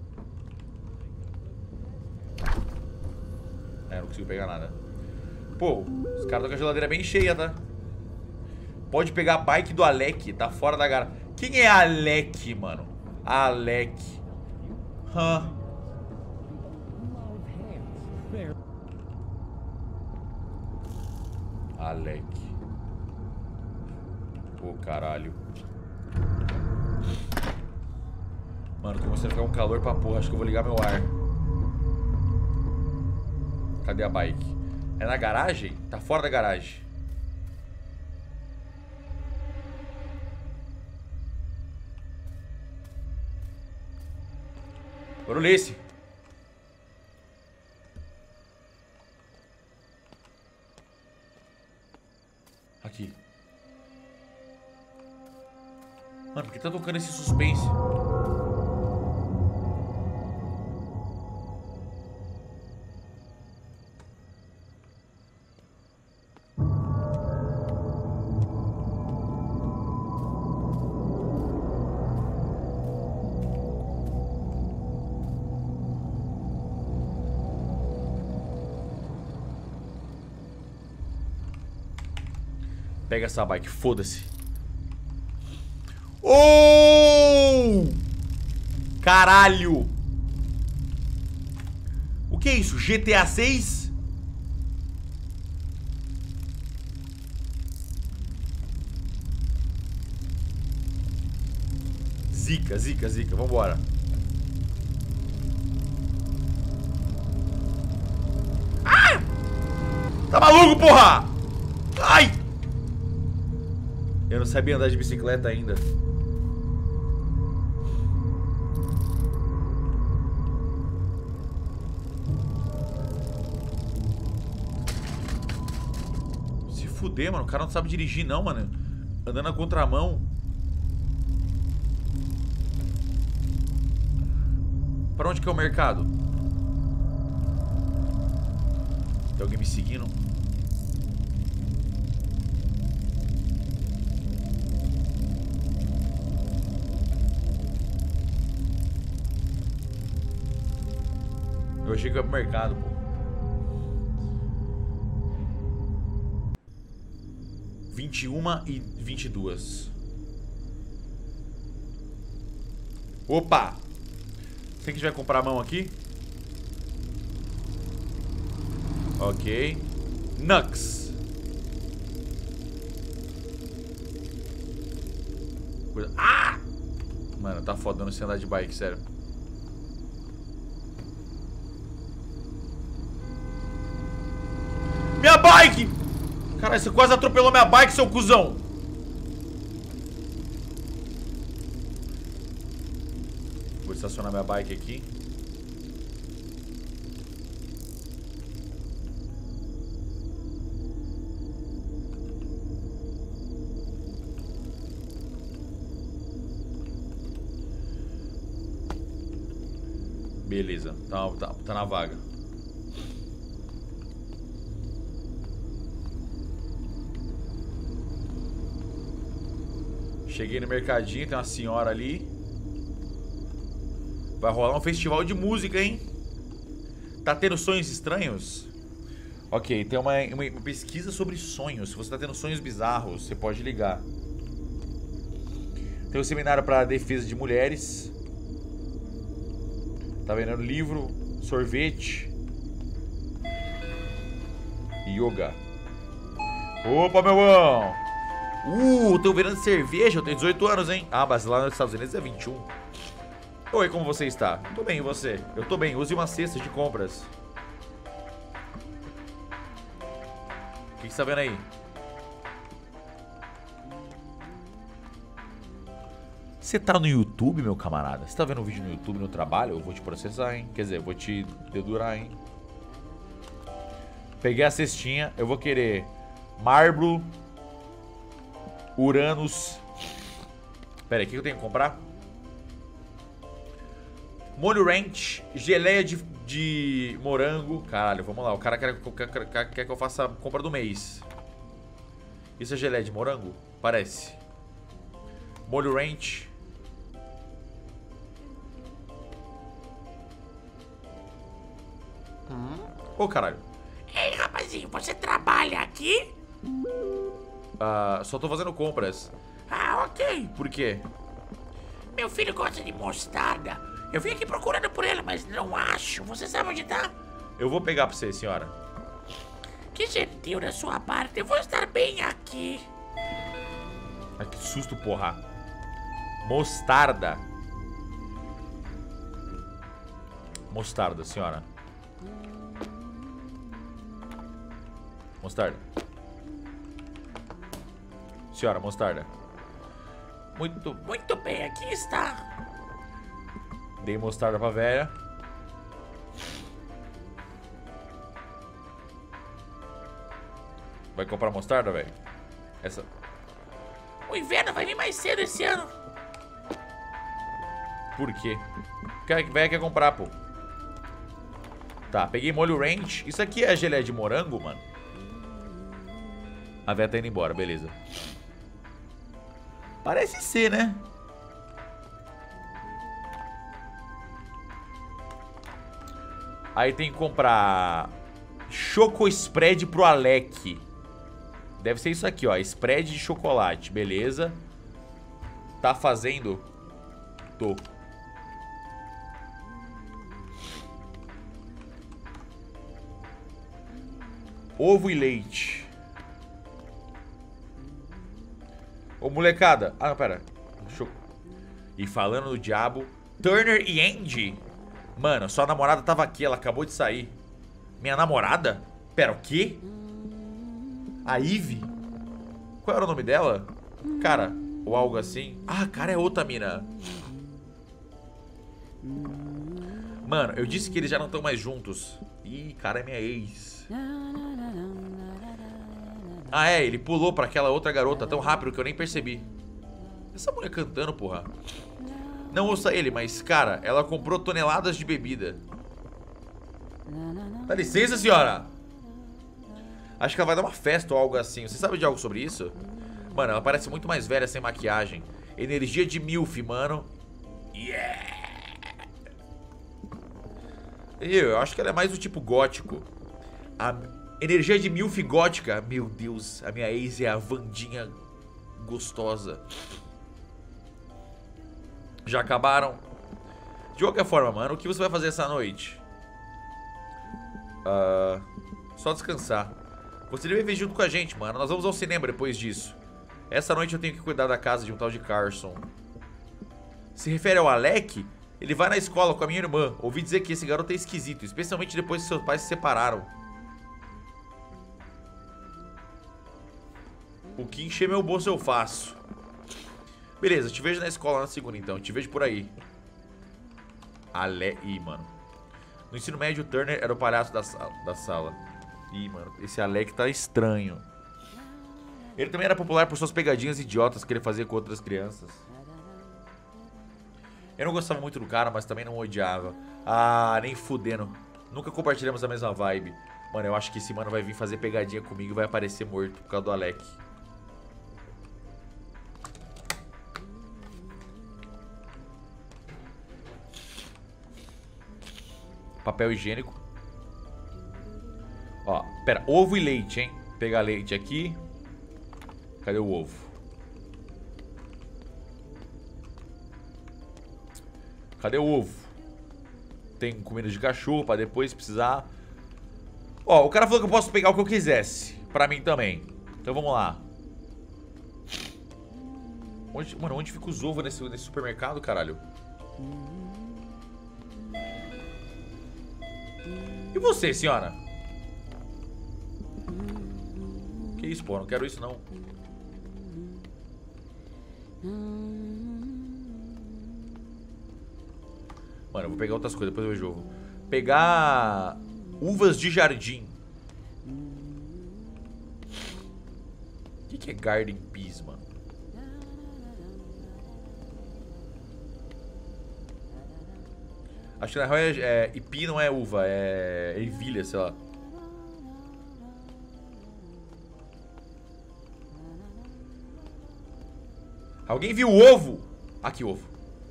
É, não consigo pegar nada. Pô, os caras estão com a geladeira bem cheia, tá? Pode pegar a bike do Alec. Tá fora da garagem. Quem é Alec, mano? Alec. Alec. Pô, caralho. Mano, tô começando a ficar um calor pra porra. Acho que eu vou ligar meu ar. Cadê a bike? É na garagem? Tá fora da garagem. Barulho esse. Aqui. Mano, por que tá tocando esse suspense? Pega essa bike, foda-se. Oh! Caralho! O que é isso? GTA 6? Zica, zica, zica. Vambora. Ah! Tá maluco, porra? Ai! Eu não sabia andar de bicicleta ainda. Se fuder, mano. O cara não sabe dirigir, não, mano. Andando na contramão. Pra onde que é o mercado? Tem alguém me seguindo? Eu achei que ia pro mercado, pô. 21h22. Opa! Você que vai comprar a mão aqui? Ok. Nux. Ah! Mano, tá foda, eu não sei andar de bike, sério. Minha bike! Caralho, você quase atropelou minha bike, seu cuzão! Vou estacionar minha bike aqui. Beleza, tá na vaga. Cheguei no mercadinho, tem uma senhora ali. Vai rolar um festival de música, hein? Tá tendo sonhos estranhos? Ok, tem uma pesquisa sobre sonhos. Se você tá tendo sonhos bizarros, você pode ligar. Tem um seminário para defesa de mulheres. Tá vendo? Livro, sorvete. Yoga. Opa, meu bom. Tô virando cerveja. Eu tenho 18 anos, hein? Ah, mas lá nos Estados Unidos é 21. Oi, como você está? Tô bem, e você? Eu tô bem. Use uma cesta de compras. O que você tá vendo aí? Você tá no YouTube, meu camarada? Você tá vendo um vídeo no YouTube no trabalho? Eu vou te processar, hein? Quer dizer, eu vou te dedurar, hein? Peguei a cestinha. Eu vou querer Marble, Uranus. Pera aí, o que eu tenho que comprar? Molho ranch, geleia de morango. Caralho, vamos lá. O cara quer que eu faça a compra do mês. Isso é geleia de morango? Parece. Molho ranch. Ô, caralho. Ei, rapazinho, você trabalha aqui? Só tô fazendo compras. Ah, ok. Por quê? Meu filho gosta de mostarda. Eu vim aqui procurando por ele, mas não acho. Você sabe onde tá? Eu vou pegar pra você, senhora. Que gentil da sua parte. Eu vou estar bem aqui. Ai, que susto, porra. Mostarda. Mostarda, senhora. Mostarda. Senhora, mostarda. Muito bem, aqui está. Dei mostarda pra velha. Vai comprar mostarda, velho? Essa. O inverno vai vir mais cedo esse ano. Por quê? Velho quer comprar, pô. Tá, peguei molho ranch. Isso aqui é geleia de morango, mano? A véia tá indo embora, beleza. Parece ser, né? Aí tem que comprar Choco Spread pro Alec. Deve ser isso aqui, ó. Spread de chocolate, beleza. Tá fazendo? Tô. Ovo e leite. Ô, molecada. Ah, não, pera. E falando do diabo, Turner e Andy. Mano, sua namorada tava aqui, ela acabou de sair. Minha namorada? Pera, o quê? A Ivy? Qual era o nome dela? Cara, ou algo assim. Ah, cara, é outra mina. Mano, eu disse que eles já não estão mais juntos. Ih, cara, é minha ex. Ah, é, ele pulou pra aquela outra garota tão rápido que eu nem percebi. Essa mulher cantando, porra. Não ouça ele, mas, cara, ela comprou toneladas de bebida. Dá licença, senhora. Acho que ela vai dar uma festa ou algo assim. Você sabe de algo sobre isso? Mano, ela parece muito mais velha sem maquiagem. Energia de milf, mano. Yeah! Eu acho que ela é mais do tipo gótico. A energia de milf gótica. Meu Deus, a minha ex é a Vandinha gostosa. Já acabaram? De qualquer forma, mano, o que você vai fazer essa noite? Só descansar. Você deve vir junto com a gente, mano. Nós vamos ao cinema depois disso. Essa noite eu tenho que cuidar da casa de um tal de Carson. Se refere ao Alec? Ele vai na escola com a minha irmã. Ouvi dizer que esse garoto é esquisito, especialmente depois que seus pais se separaram. O que encher meu bolso eu faço. Beleza, te vejo na escola na segunda então. Te vejo por aí. Ih, mano. No ensino médio, o Turner era o palhaço da sala. Ih, mano, esse Alec tá estranho. Ele também era popular por suas pegadinhas idiotas que ele fazia com outras crianças. Eu não gostava muito do cara, mas também não odiava. Ah, nem fudendo. Nunca compartilhamos a mesma vibe. Mano, eu acho que esse mano vai vir fazer pegadinha comigo e vai aparecer morto por causa do Alec. Papel higiênico. Ó, pera, ovo e leite, hein? Pegar leite aqui. Cadê o ovo? Cadê o ovo? Tem comida de cachorro pra depois precisar. Ó, o cara falou que eu posso pegar o que eu quisesse. Pra mim também. Então vamos lá. Mano, onde fica os ovos nesse supermercado, caralho? E você, senhora? Que isso, pô? Não quero isso, não. Mano, eu vou pegar outras coisas, depois eu jogo. Pegar uvas de jardim. O que é Garden Peas, mano? Acho que na real Ipi não é uva, é ervilha, sei lá. Alguém viu o ovo? Aqui, ovo.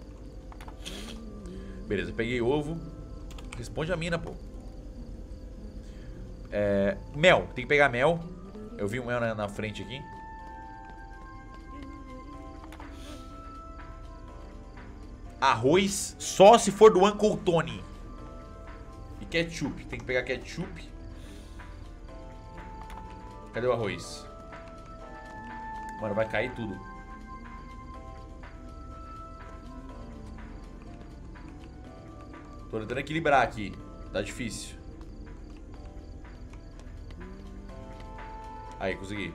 Beleza, peguei ovo. Responde a mina, pô. Mel, tem que pegar mel. Eu vi um mel na frente aqui. Arroz, só se for do Uncle Tony. E ketchup, tem que pegar ketchup. Cadê o arroz? Mano, vai cair tudo. Tô tentando equilibrar aqui. Tá difícil. Aí, consegui.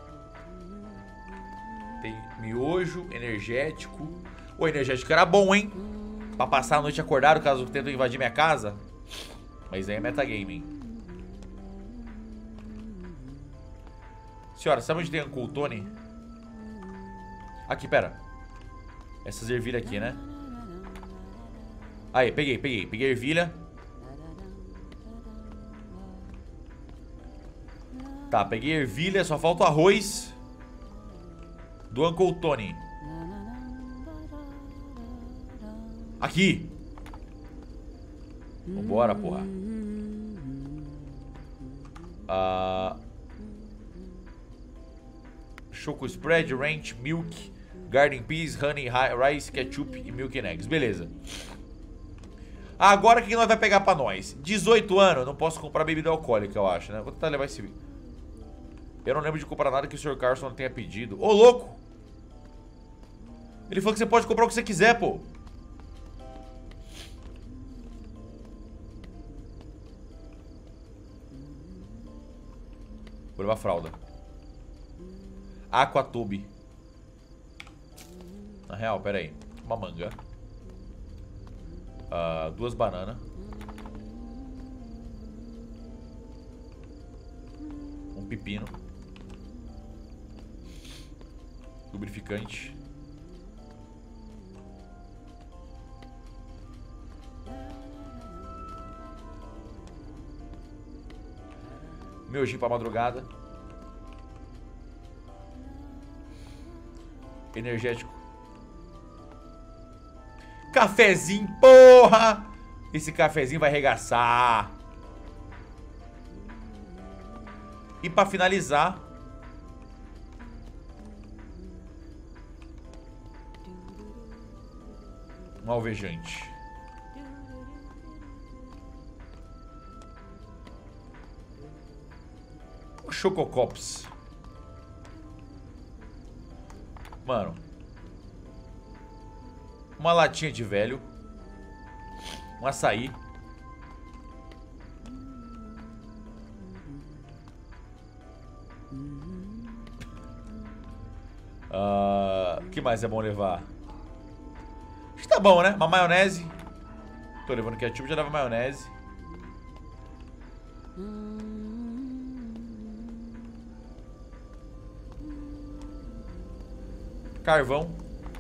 Tem miojo, energético. O energético era bom, hein? Pra passar a noite acordado caso tentam invadir minha casa. Mas aí é metagaming. Senhora, sabe onde tem Uncle Tony? Aqui, pera. Essas ervilhas aqui, né? Aí, peguei. Peguei ervilha. Tá, peguei ervilha. Só falta o arroz do Uncle Tony. Aqui. Vambora, porra. Choco Spread, Ranch, Milk, Garden Peas, Honey, Rice, Ketchup e Milk and Eggs. Beleza. Agora o que nós vai pegar pra nós? 18 anos, não posso comprar bebida alcoólica, eu acho, né? Vou tentar levar esse... Eu não lembro de comprar nada que o Sr. Carson não tenha pedido. Ô, louco! Ele falou que você pode comprar o que você quiser, pô. Vou levar fralda. Aquatube. Na real, pera aí. Uma manga. 2 bananas. Um pepino. Lubrificante. Miojinho pra madrugada. Energético. Cafezinho, porra! Esse cafezinho vai arregaçar. E pra finalizar, um alvejante. O Chococops. Mano, uma latinha de velho. Um açaí. O que mais é bom levar? Acho que tá bom, né? Uma maionese. Tô levando ketchup, já leva maionese. Carvão.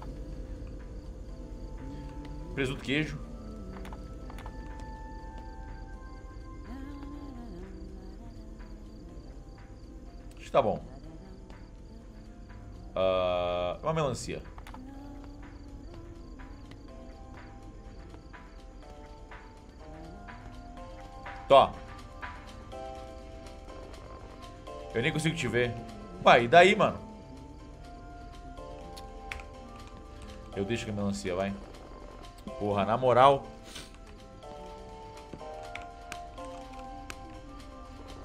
Presunto, queijo. Acho que tá bom. Uma melancia. Tó. Eu nem consigo te ver. Uai, e daí, mano? Eu deixo que a melancia, vai. Porra, na moral.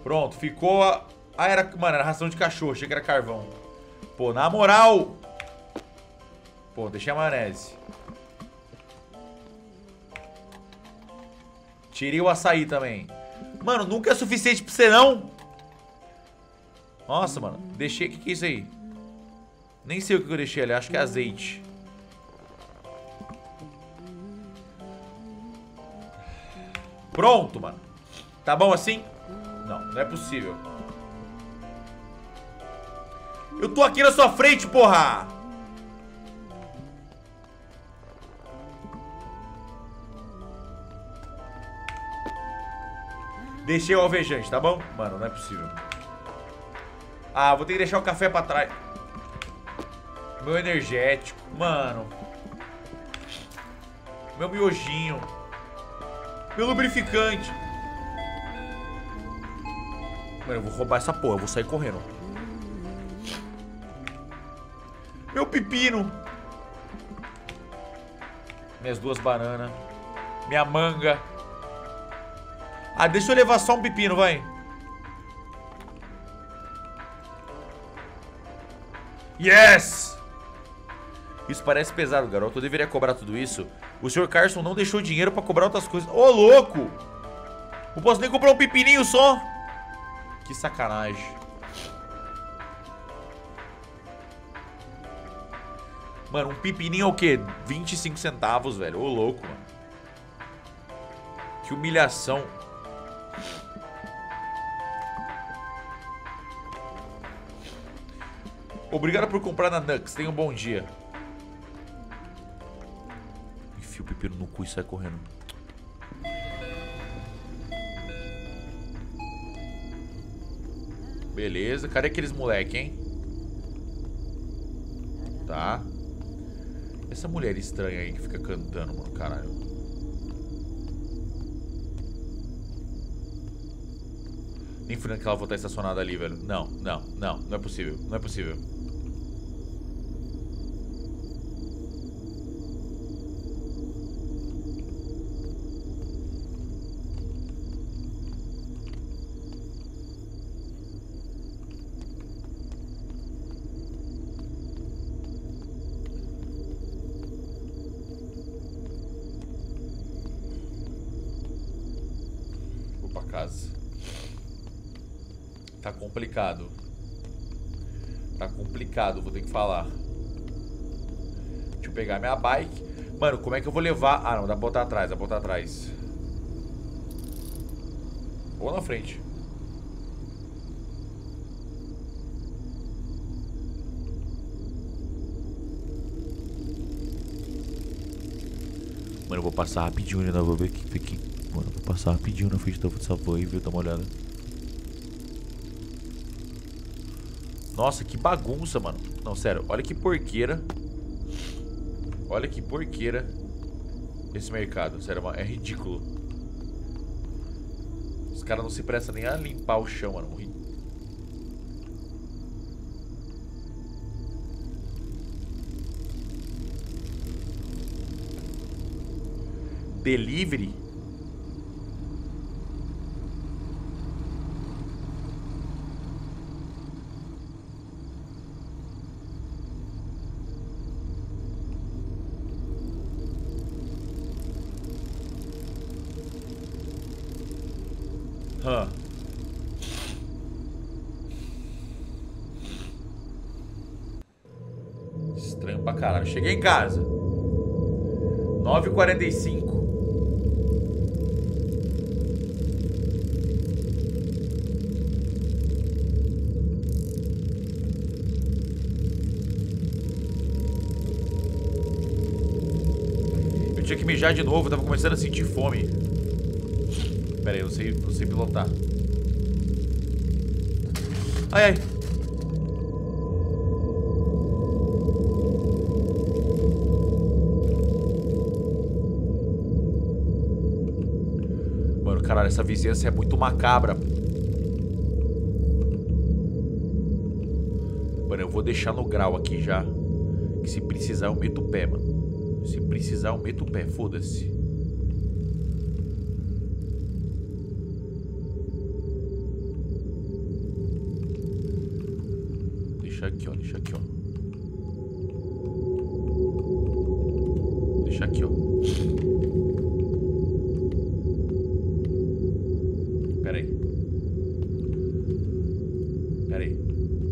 Pronto, ficou... Ah, era... Mano, era ração de cachorro. Achei que era carvão. Pô, na moral... Pô, deixei a maionese. Tirei o açaí também. Mano, nunca é suficiente pra você, não. Nossa, mano. Deixei... O que é isso aí? Nem sei o que eu deixei ali. Acho que é azeite. Pronto, mano. Tá bom assim? Não, não é possível. Eu tô aqui na sua frente, porra! Deixei o alvejante, tá bom? Mano, não é possível. Ah, vou ter que deixar o café pra trás. Meu energético. Mano. Meu miojinho. Meu lubrificante. Mano, eu vou roubar essa porra. Eu vou sair correndo. Meu pepino. Minhas 2 bananas. Minha manga. Ah, deixa eu levar só um pepino, vai. Yes! Isso parece pesado, garoto. Eu deveria cobrar tudo isso. O Sr. Carson não deixou dinheiro pra cobrar outras coisas. Ô, louco! Não posso nem comprar um pepininho só. Que sacanagem. Mano, um pepininho é o quê? 25 centavos, velho. Ô, louco, mano. Que humilhação. Obrigado por comprar na Nux. Tenha um bom dia. Enfia o pepino no cu e sai correndo. Beleza. Cadê aqueles moleque, hein? Tá. Essa mulher estranha aí que fica cantando, mano. Caralho. Nem fudendo que ela vai estar estacionada ali, velho. Não, não, não. Não é possível. Não é possível. Vou pra casa. Tá complicado. Tá complicado, vou ter que falar. Deixa eu pegar minha bike. Mano, como é que eu vou levar? Ah, não, dá pra botar atrás, dá pra botar atrás. Ou na frente. Mano, eu vou passar rapidinho ali na vou ver aqui. Mano, eu vou passar rapidinho na frente dessa van e ver, dá uma olhada. Nossa, que bagunça, mano. Não, sério, olha que porqueira. Olha que porqueira esse mercado, sério, é ridículo. Os caras não se prestam nem a limpar o chão, mano. Delivery? Estranho pra caralho. Cheguei em casa 9h45. Eu tinha que mijar de novo. Eu tava começando a sentir fome. Pera aí, eu não sei pilotar. Ai, ai. Mano, caralho, essa vizinhança é muito macabra. Mano, eu vou deixar no grau aqui já. Que se precisar eu meto o pé, mano. Se precisar eu meto o pé, foda-se. deixar aqui, ó. Deixa aqui, ó. Deixa aqui, ó. Pera aí. Pera aí.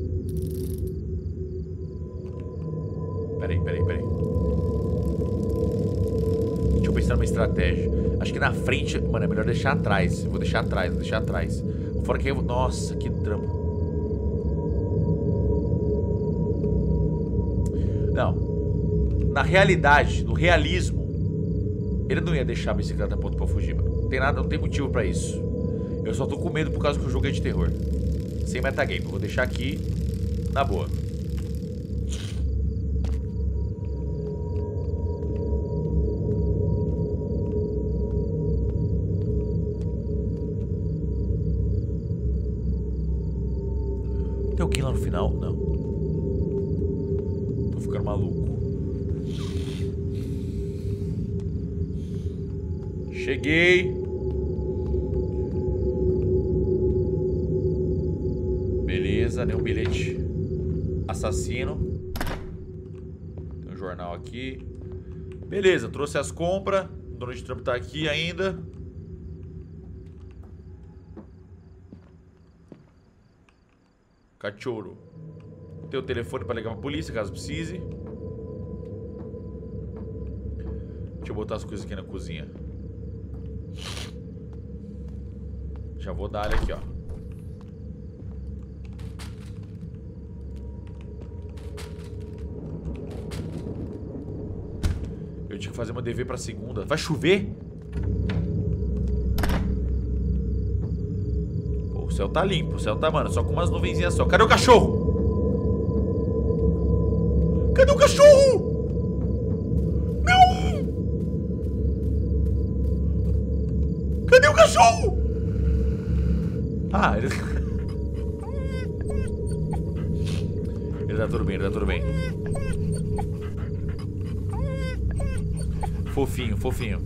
Pera aí, pera aí, pera aí. Deixa eu pensar numa estratégia. Acho que na frente, mano, é melhor deixar atrás. Eu vou deixar atrás, vou deixar atrás. Fora que eu... Nossa, que trampo. Não. Na realidade, no realismo, ele não ia deixar a bicicleta a ponto pra fugir, mano. Não tem nada, não tem motivo pra isso. Eu só tô com medo por causa que o jogo é de terror. Sem metagame. Eu vou deixar aqui na boa. Tem alguém lá no final? Não. Tô ficando maluco. Cheguei. Beleza, nenhum bilhete assassino. Tem um jornal aqui. Beleza, trouxe as compras. O dono de trampo tá aqui ainda. Cachorro. Tem o telefone pra ligar pra polícia, caso precise. Deixa eu botar as coisas aqui na cozinha. Já vou dar aqui, ó. Eu tinha que fazer uma DV pra segunda. Vai chover? Pô, o céu tá limpo. O céu tá, mano, só com umas nuvenzinhas só. Cadê o cachorro? Cadê o cachorro? Não! Cadê o cachorro? Ah, ele... ele tá tudo bem, ele tá tudo bem. Fofinho, fofinho.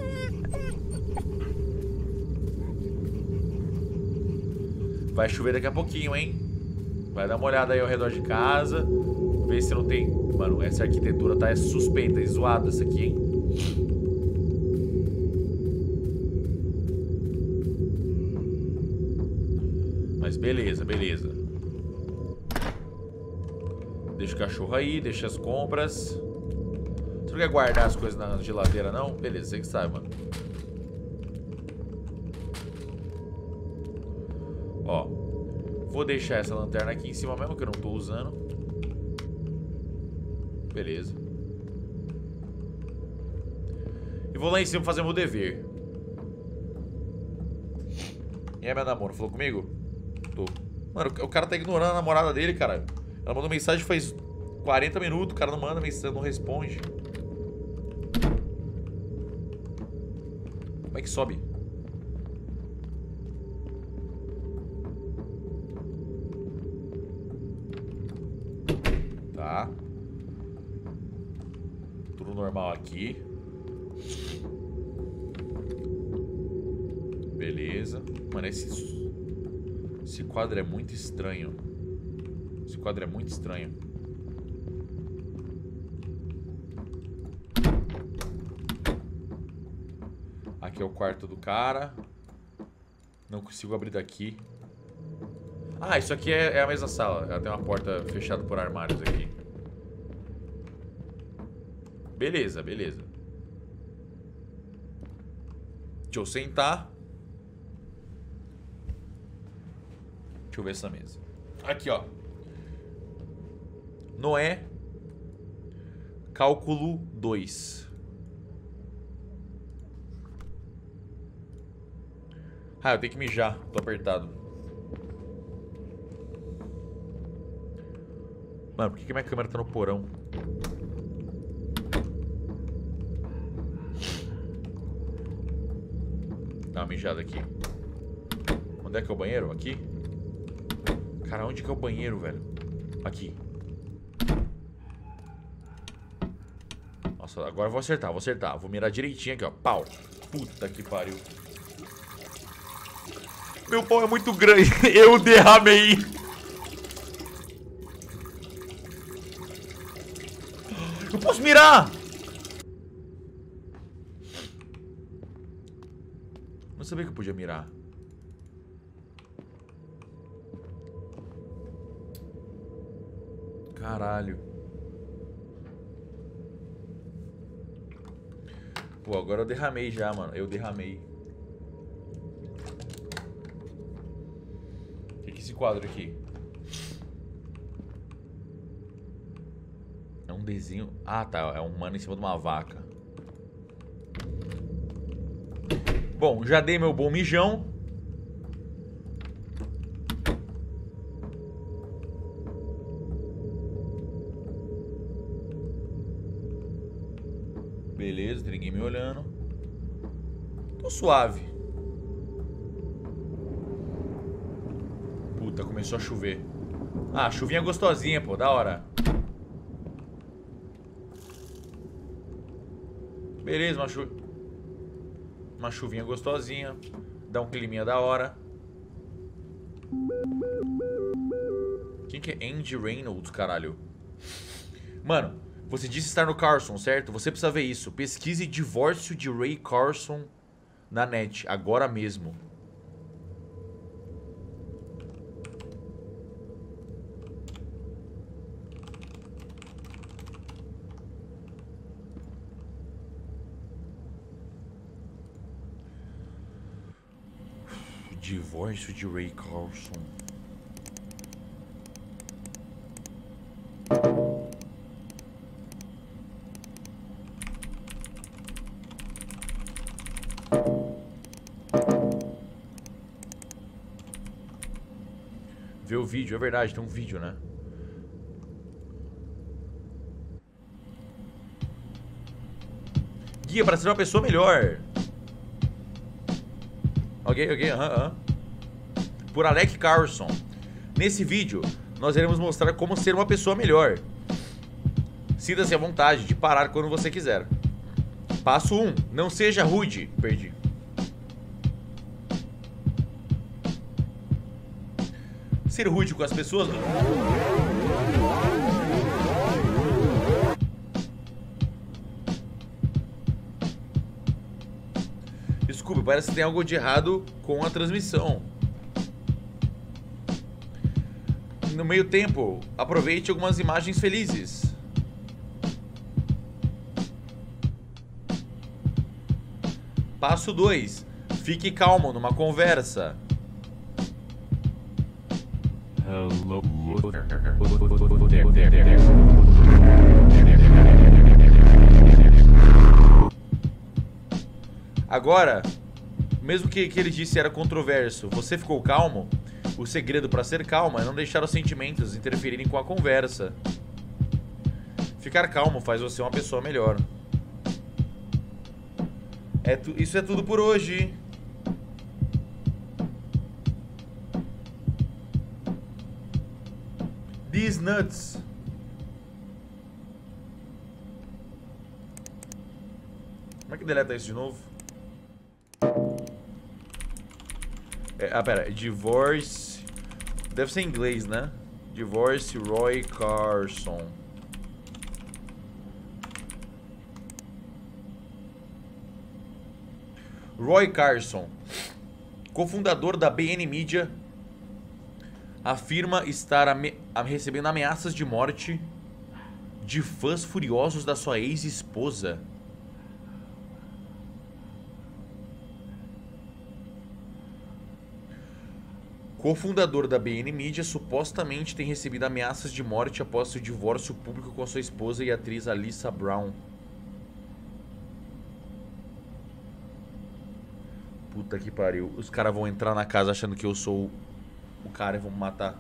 Vai chover daqui a pouquinho, hein? Vai dar uma olhada aí ao redor de casa. Ver se não tem... Mano, essa arquitetura tá suspeita, zoada essa aqui, hein? Mas beleza, beleza. Deixa o cachorro aí, deixa as compras. Você não quer guardar as coisas na geladeira, não? Beleza, você que sabe, mano. Ó, vou deixar essa lanterna aqui em cima mesmo, que eu não tô usando. Beleza. E vou lá em cima fazer meu dever. E aí, meu namoro, falou comigo? Tô. Mano, o cara tá ignorando a namorada dele, cara. Ela mandou mensagem faz 40 minutos, o cara não manda mensagem, não responde. Como é que sobe? Tá. Tudo normal aqui. Beleza. Mano, esse quadro é muito estranho. Esse quadro é muito estranho. Aqui é o quarto do cara. Não consigo abrir daqui. Ah, isso aqui é a mesma sala. Ela tem uma porta fechada por armários aqui. Beleza, beleza. Deixa eu sentar. Deixa eu ver essa mesa. Aqui, ó. Noé. Cálculo 2. Ah, eu tenho que mijar. Tô apertado. Mano, por que minha câmera tá no porão? Dá uma mijada aqui. Onde é que é o banheiro? Aqui? Cara, onde que é o banheiro, velho? Aqui. Nossa, agora eu vou acertar, vou acertar. Vou mirar direitinho aqui, ó. Pau. Puta que pariu. Meu pau é muito grande. Eu derramei. Eu posso mirar! Não sabia que eu podia mirar. Caralho. Pô, agora eu derramei já, mano. Eu derramei. O que é esse quadro aqui? É um desenho... Ah, tá. É um mano em cima de uma vaca. Bom, já dei meu bom mijão. Beleza, tem ninguém me olhando. Tô suave. Puta, começou a chover. Ah, chuvinha gostosinha, pô, da hora. Beleza, uma chuvinha gostosinha. Dá um climinha da hora. Quem que é Andy Reynolds, caralho? Mano, você disse estar no Carson, certo? Você precisa ver isso. Pesquise divórcio de Ray Carson na net, agora mesmo. Divórcio de Ray Carson. Ver o vídeo, é verdade, tem um vídeo, né? Guia para ser uma pessoa melhor. Ok, aham. Por Alec Carlson. Nesse vídeo, nós iremos mostrar como ser uma pessoa melhor. Sinta-se à vontade de parar quando você quiser. Passo 1. Não seja rude. Perdi. Ser rude com as pessoas... Desculpe, parece que tem algo de errado com a transmissão. No meio tempo, aproveite algumas imagens felizes. Passo 2. Fique calmo numa conversa. Hello. Agora, mesmo que ele disse era controverso, você ficou calmo? O segredo para ser calmo é não deixar os sentimentos interferirem com a conversa. Ficar calmo faz você uma pessoa melhor. Isso é tudo por hoje. These nuts. Como é que deleta isso de novo? Pera, Divorce. Deve ser em inglês, né? Divorce Roy Carson. Roy Carson, cofundador da BN Media, afirma estar recebendo ameaças de morte de fãs furiosos da sua ex-esposa. Cofundador da BN Media supostamente tem recebido ameaças de morte após seu divórcio público com sua esposa e atriz Alyssa Brown. Puta que pariu. Os caras vão entrar na casa achando que eu sou o cara e vão me matar.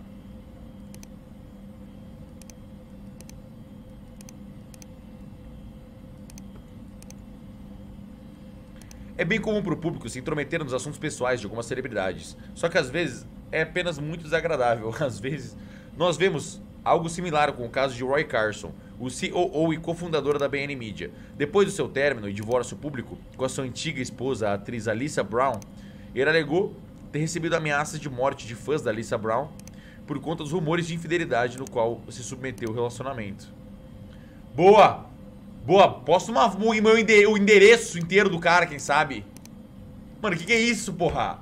É bem comum pro público se intrometer nos assuntos pessoais de algumas celebridades. Só que às vezes é apenas muito desagradável. Às vezes nós vemos algo similar com o caso de Roy Carson, o COO e cofundador da BN Media. Depois do seu término e divórcio público com a sua antiga esposa, a atriz Alyssa Brown, ele alegou ter recebido ameaças de morte de fãs da Alyssa Brown por conta dos rumores de infidelidade no qual se submeteu o relacionamento. Boa! Boa, posta o endereço inteiro do cara, quem sabe? Mano, que é isso, porra?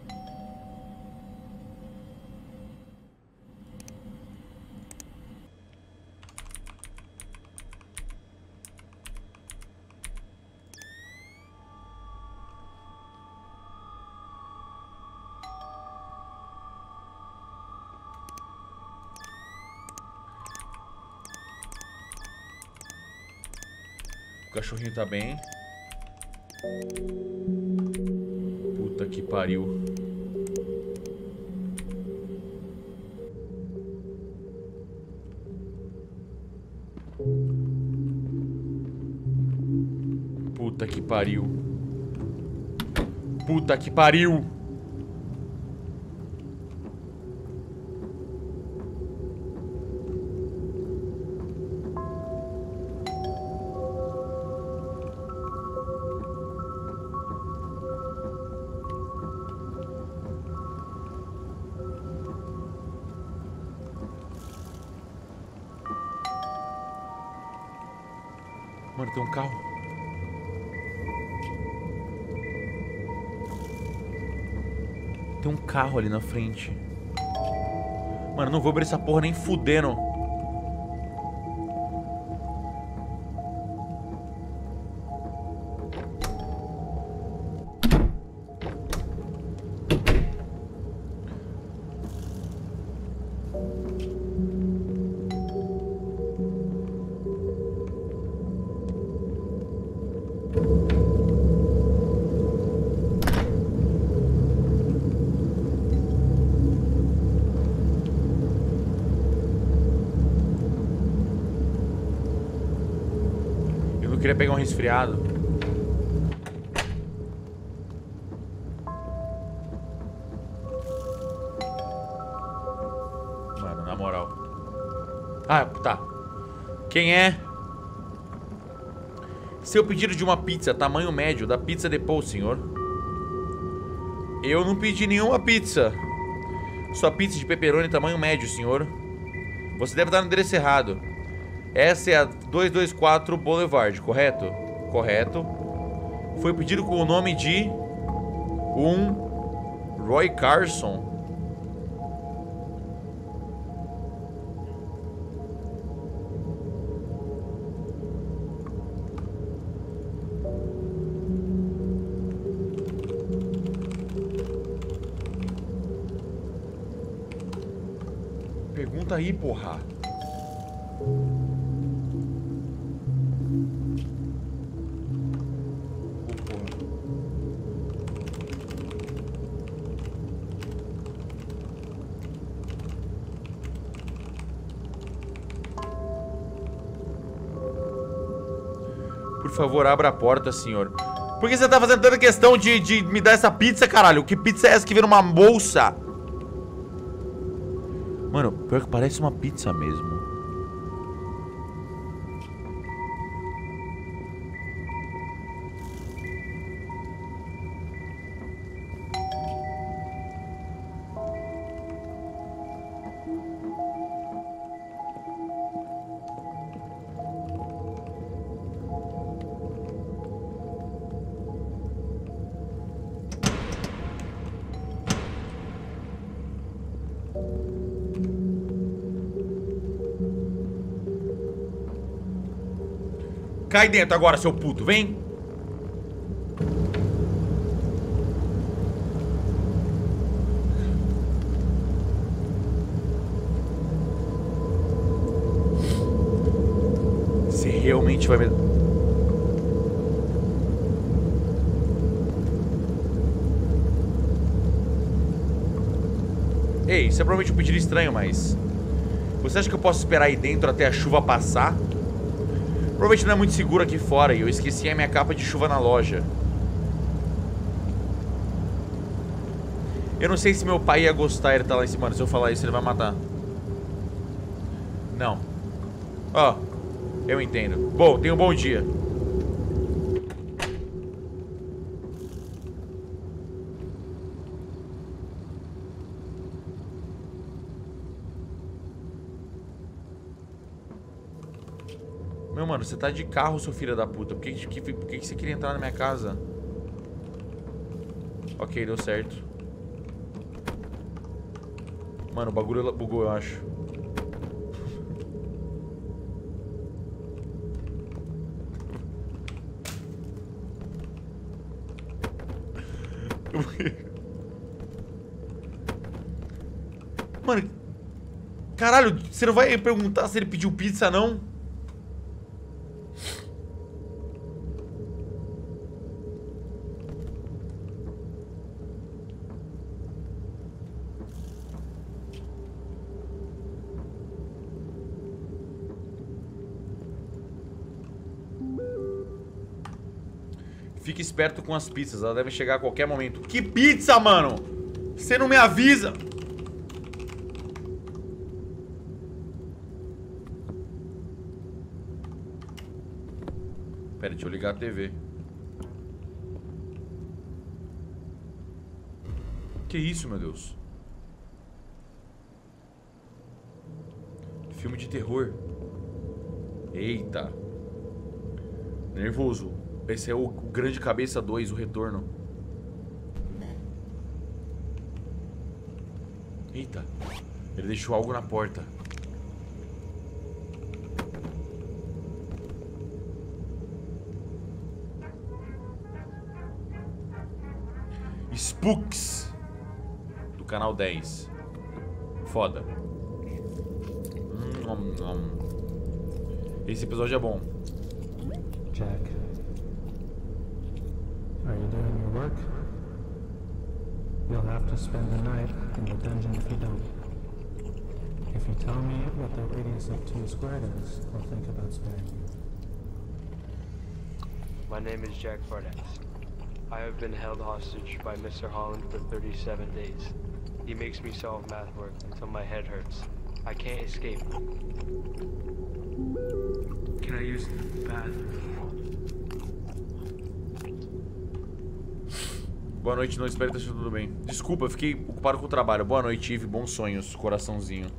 O cachorrinho tá bem. Puta que pariu. Puta que pariu. Puta que pariu. Mano, tem um carro. Tem um carro ali na frente. Mano, não vou abrir essa porra nem fudendo. Eu queria pegar um resfriado. Mano, na moral. Ah, tá. Quem é? Seu pedido de uma pizza, tamanho médio, da Pizza Depot, senhor. Eu não pedi nenhuma pizza. Sua pizza de pepperoni, tamanho médio, senhor. Você deve estar no endereço errado. Essa é a 224 Boulevard, correto? Correto. Foi pedido com o nome de Roy Carson. Pergunta aí, porra. Por favor, abra a porta, senhor. Por que você tá fazendo tanta questão de me dar essa pizza, caralho? Que pizza é essa que vira uma bolsa? Mano, pior que parece uma pizza mesmo. Cai dentro agora, seu puto, vem. Você realmente vai me... Ei, isso é provavelmente um pedido estranho, mas... Você acha que eu posso esperar aí dentro até a chuva passar? Provavelmente não é muito seguro aqui fora e eu esqueci a minha capa de chuva na loja. Eu não sei se meu pai ia gostar, ele tá lá em cima. Se eu falar isso, ele vai matar. Não. Ó, eu entendo. Bom, tenha um bom dia. Meu, mano, você tá de carro, seu filho da puta. Por que você queria entrar na minha casa? Ok, deu certo. Mano, o bagulho bugou, eu acho. Mano, caralho, você não vai perguntar se ele pediu pizza, não? Fique esperto com as pizzas, elas devem chegar a qualquer momento. Que pizza, mano? Você não me avisa? Pera, deixa eu ligar a TV. Que isso, meu Deus? Filme de terror. Eita. Nervoso. Esse é o Grande Cabeça 2, o retorno. Eita. Ele deixou algo na porta. Spooks. Do canal 10. Foda. Esse episódio é bom. Jack. Are you doing your work? You'll have to spend the night in the dungeon if you don't. If you tell me what the radius of 2 squared is, I'll think about sparing you. My name is Jack Fardax. I have been held hostage by Mr. Holland for 37 days. He makes me solve math work until my head hurts. I can't escape. Can I use the bathroom? Boa noite, não espero que esteja tudo bem. Desculpa, eu fiquei ocupado com o trabalho. Boa noite, Eve. Bons sonhos, coraçãozinho.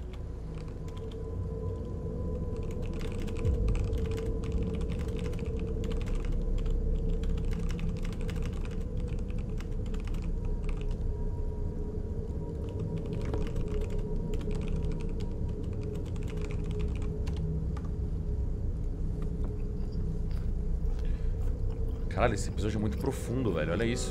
Caralho, esse episódio é muito profundo, velho. Olha isso.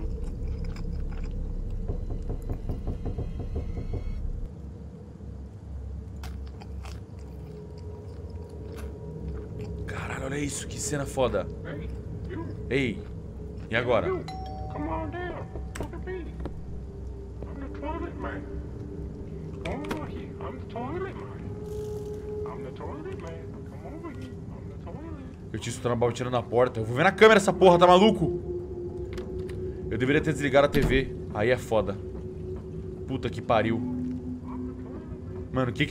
Caralho, olha isso. Que cena foda. Ei, e agora? Come on down. Look at me. I'm the toilet man. Come over here. I'm the toilet man. I'm the toilet man. Come over here. I'm the toilet. Eu te escutando baldeando na porta. Eu vou ver na câmera essa porra, tá maluco? Eu deveria ter desligado a TV. Aí é foda. Puta que pariu. Mano, que...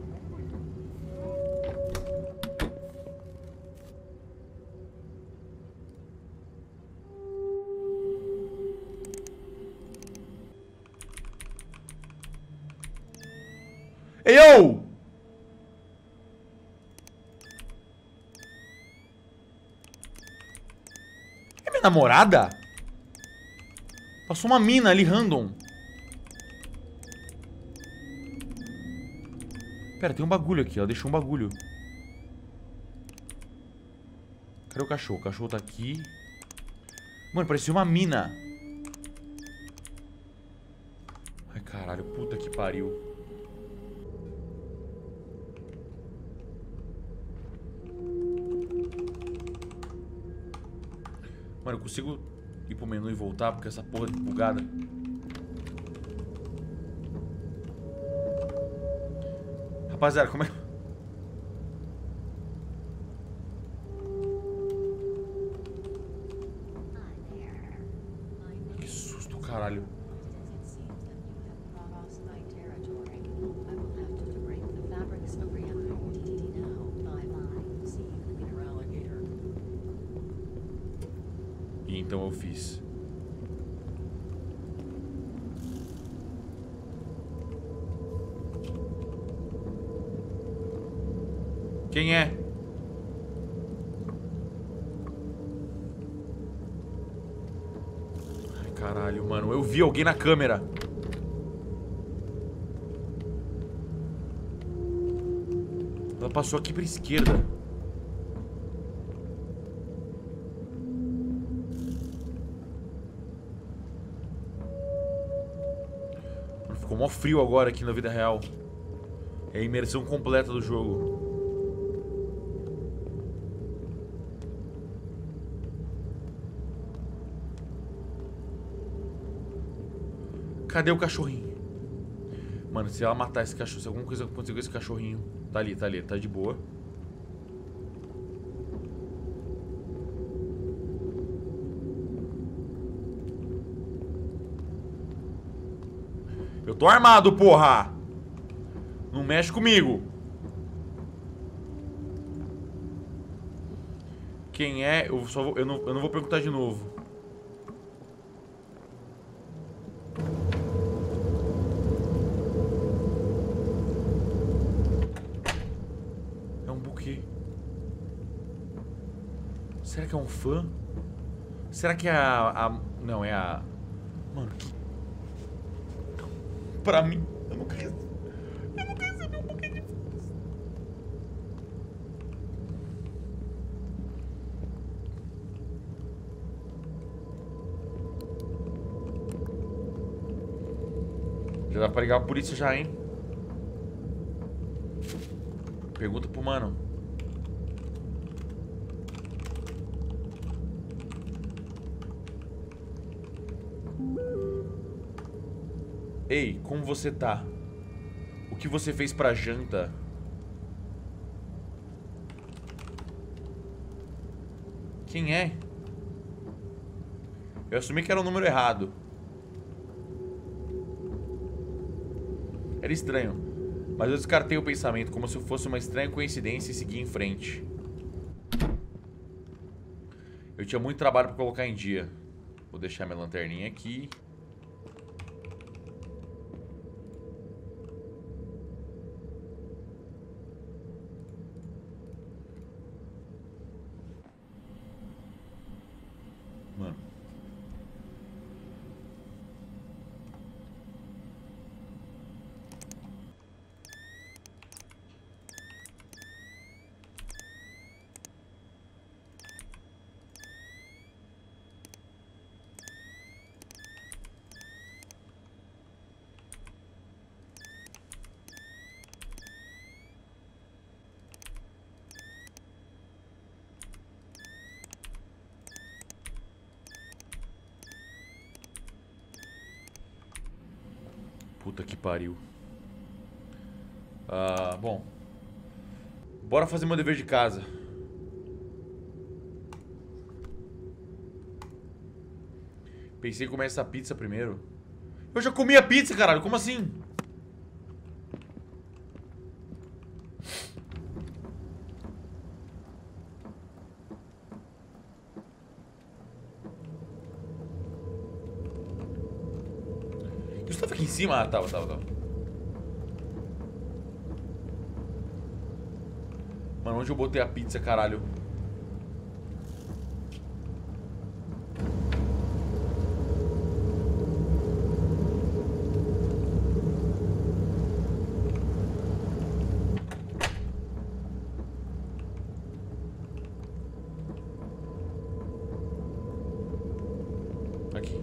Ei, yo! É minha namorada? Passou uma mina ali, random. Pera, tem um bagulho aqui, ela deixou um bagulho. Cadê o cachorro? O cachorro tá aqui. Mano, parecia uma mina. Ai, caralho, puta que pariu. Mano, eu consigo ir pro menu e voltar porque essa porra de bugada. Rapaziada, como é... Que susto, caralho. E então eu fiz. Quem é? Caralho, mano. Eu vi alguém na câmera. Ela passou aqui pra esquerda. Mano, ficou mó frio agora aqui na vida real. É a imersão completa do jogo. Cadê o cachorrinho? Mano, se ela matar esse cachorro, se alguma coisa acontecer com esse cachorrinho. Tá ali, tá de boa. Eu tô armado, porra! Não mexe comigo. Quem é? Eu não vou perguntar de novo. É um buquê. Será que é um fã? Será que é não, é a... Mano, que... Pra mim, eu nunca recebi um buquê de flores. Já dá pra ligar a polícia já, hein? Pergunta pro mano. Ei, como você tá? O que você fez pra janta? Quem é? Eu assumi que era o número errado. Era estranho, mas eu descartei o pensamento como se fosse uma estranha coincidência e segui em frente. Eu tinha muito trabalho pra colocar em dia. Vou deixar minha lanterninha aqui. Mano. Puta que pariu. Bom. Bora fazer meu dever de casa. Pensei em comer essa pizza primeiro. Eu já comi a pizza, caralho. Como assim? Isso tava aqui em cima? Ah, tava. Mano, onde eu botei a pizza, caralho? Aqui.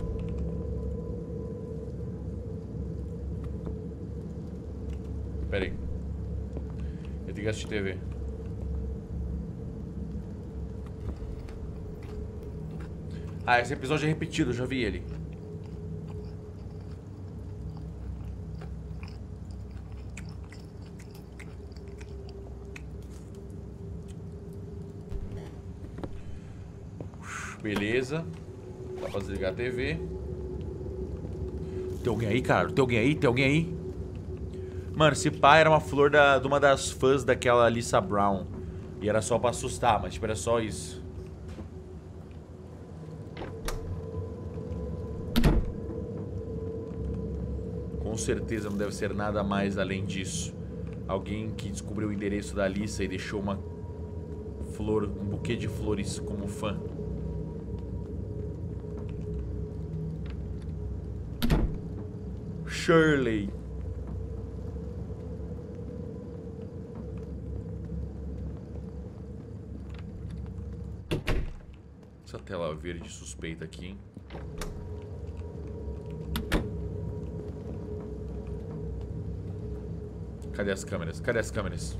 Pera aí. Eu tenho que assistir TV. Ah, esse episódio é repetido, eu já vi ele. Beleza. Dá pra desligar a TV. Tem alguém aí, cara? Tem alguém aí? Tem alguém aí? Mano, esse pá era uma flor de uma das fãs daquela Lisa Brown. E era só pra assustar, mas tipo, era só isso. Com certeza não deve ser nada mais além disso. Alguém que descobriu o endereço da Lisa e deixou uma flor, um buquê de flores como fã. Shirley. Essa tela verde suspeita aqui, hein? Cadê as câmeras? Cadê as câmeras?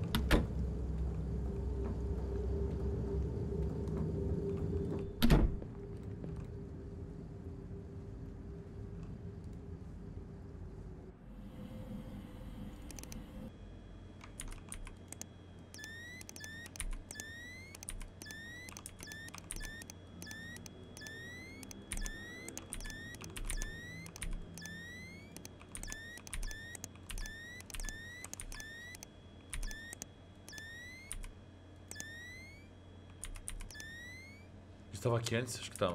Estava aqui antes? Acho que tava.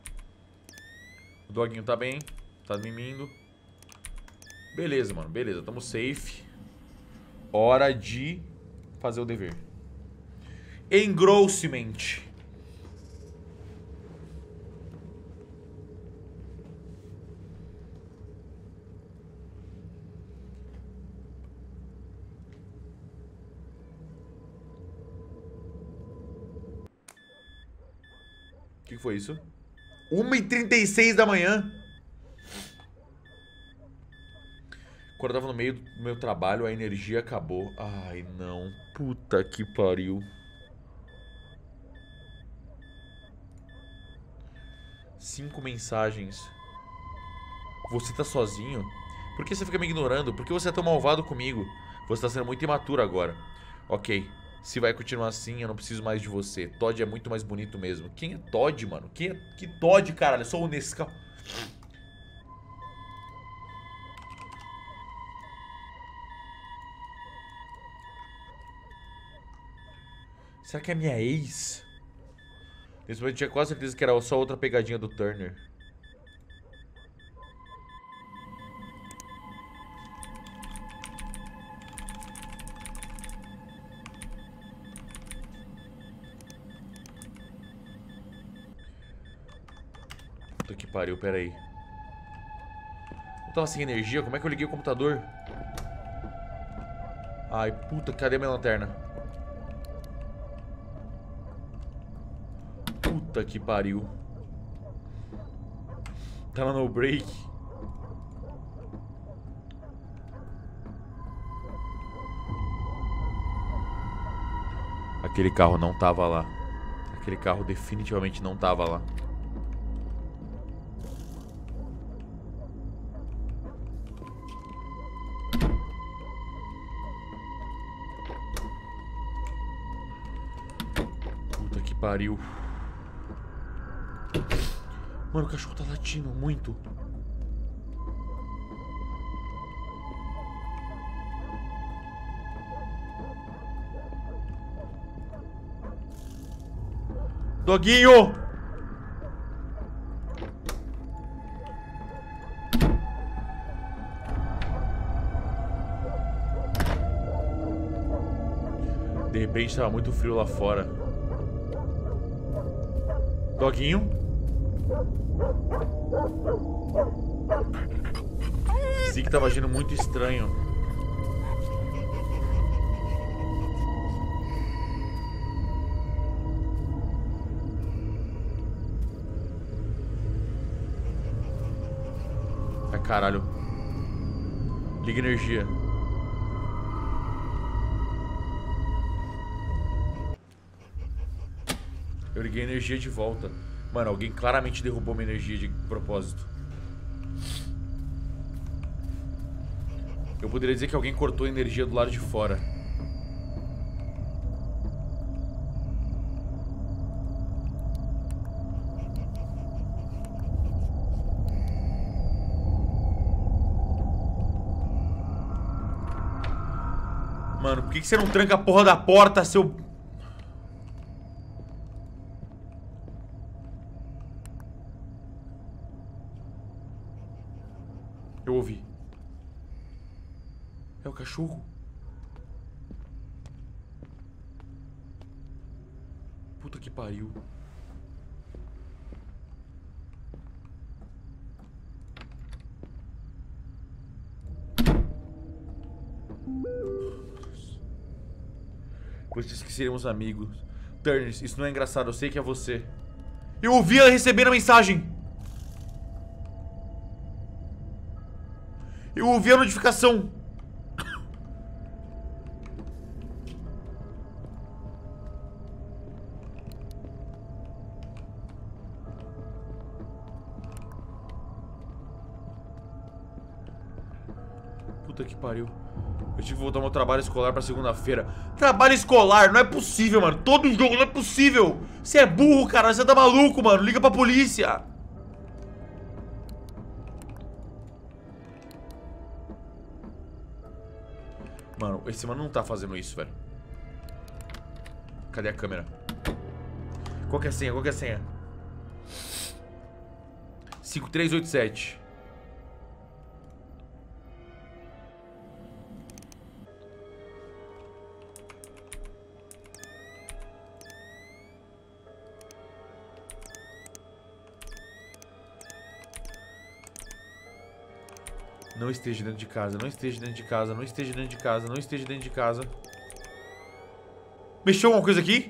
O doguinho tá bem. Tá mimindo. Beleza, mano. Beleza. Tamo safe. Hora de fazer o dever. Engrossment. O que foi isso? 1h36 da manhã. Quando eu tava no meio do meu trabalho, a energia acabou. Ai, não. Puta que pariu. 5 mensagens. Você tá sozinho? Por que você fica me ignorando? Por que você é tão malvado comigo? Você tá sendo muito imaturo agora. Ok. Se vai continuar assim, eu não preciso mais de você. Todd é muito mais bonito mesmo. Quem é Todd, mano? Que Todd, caralho? Eu sou o Nescau. Será que é minha ex? Nesse momento eu tinha quase certeza que era só outra pegadinha do Turner. Puta que pariu, pera aí. Eu tava sem energia, como é que eu liguei o computador? Ai, puta, cadê minha lanterna? Puta que pariu. Tava no break. Aquele carro não tava lá. Aquele carro definitivamente não tava lá. Puta que pariu. Mano, o cachorro tá latindo muito. Doguinho! De repente tava muito frio lá fora. Doguinho? Zeke tava agindo muito estranho. Ai, caralho. Liga energia. Eu liguei a energia de volta. Mano, alguém claramente derrubou minha energia de propósito. Eu poderia dizer que alguém cortou a energia do lado de fora. Mano, por que você não tranca a porra da porta, seu... Eu ouvi. É o cachorro. Puta que pariu. Quando disse que seríamos amigos. Turns, isso não é engraçado, eu sei que é você. Eu ouvi ela recebendo a mensagem. Eu ouvi a notificação. Puta que pariu. Eu tive que voltar ao meu trabalho escolar pra segunda-feira. Trabalho escolar? Não é possível, mano. Todo jogo não é possível. Você é burro, cara. Você tá maluco, mano. Liga pra polícia. Mano, esse mano não tá fazendo isso, velho. Cadê a câmera? Qual que é a senha? Qual que é a senha? 5387. Não esteja dentro de casa, não esteja dentro de casa, não esteja dentro de casa, não esteja dentro de casa. Mexeu alguma coisa aqui?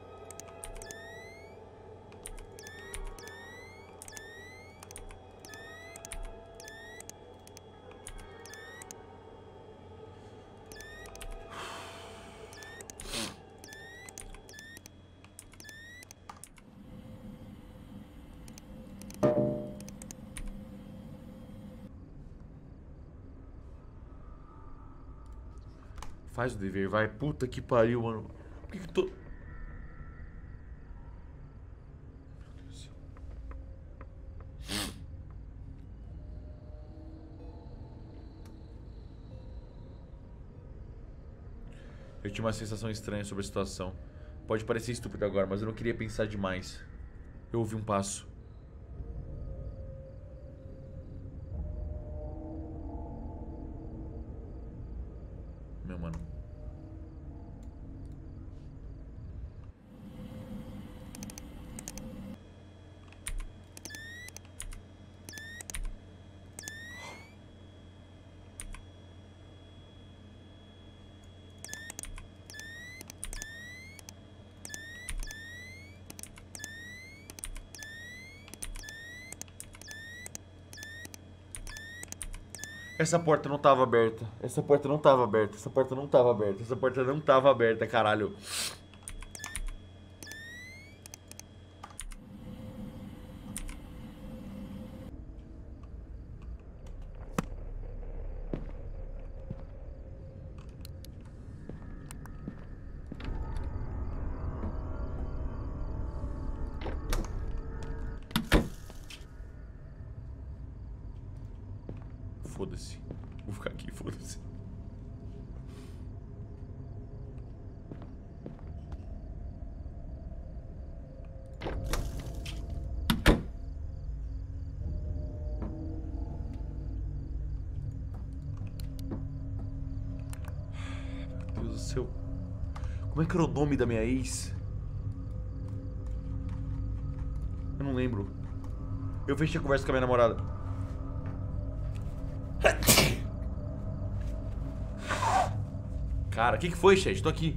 Faz o dever, vai. Puta que pariu, mano. Por que que tô... Eu tinha uma sensação estranha sobre a situação. Pode parecer estúpido agora, mas eu não queria pensar demais. Eu ouvi um passo. Meu mano. Essa porta não tava aberta. Essa porta não tava aberta. Essa porta não tava aberta. Essa porta não tava aberta, caralho. Foda-se. Vou ficar aqui, foda-se. Meu Deus do céu. Como é que era o nome da minha ex? Eu não lembro. Eu fechei a conversa com a minha namorada. Cara, o que foi, chat? Tô aqui.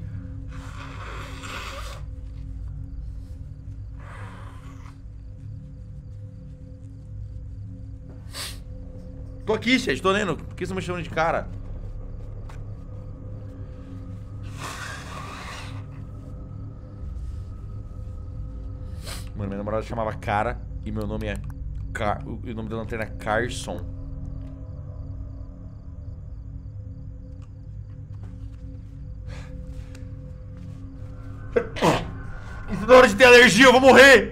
Tô aqui, chat. Tô lendo. Por que você me chamando de cara? Mano, minha namorada chamava Cara e meu nome é... O nome da lanterna é Carson. Isso na hora de ter alergia, eu vou morrer!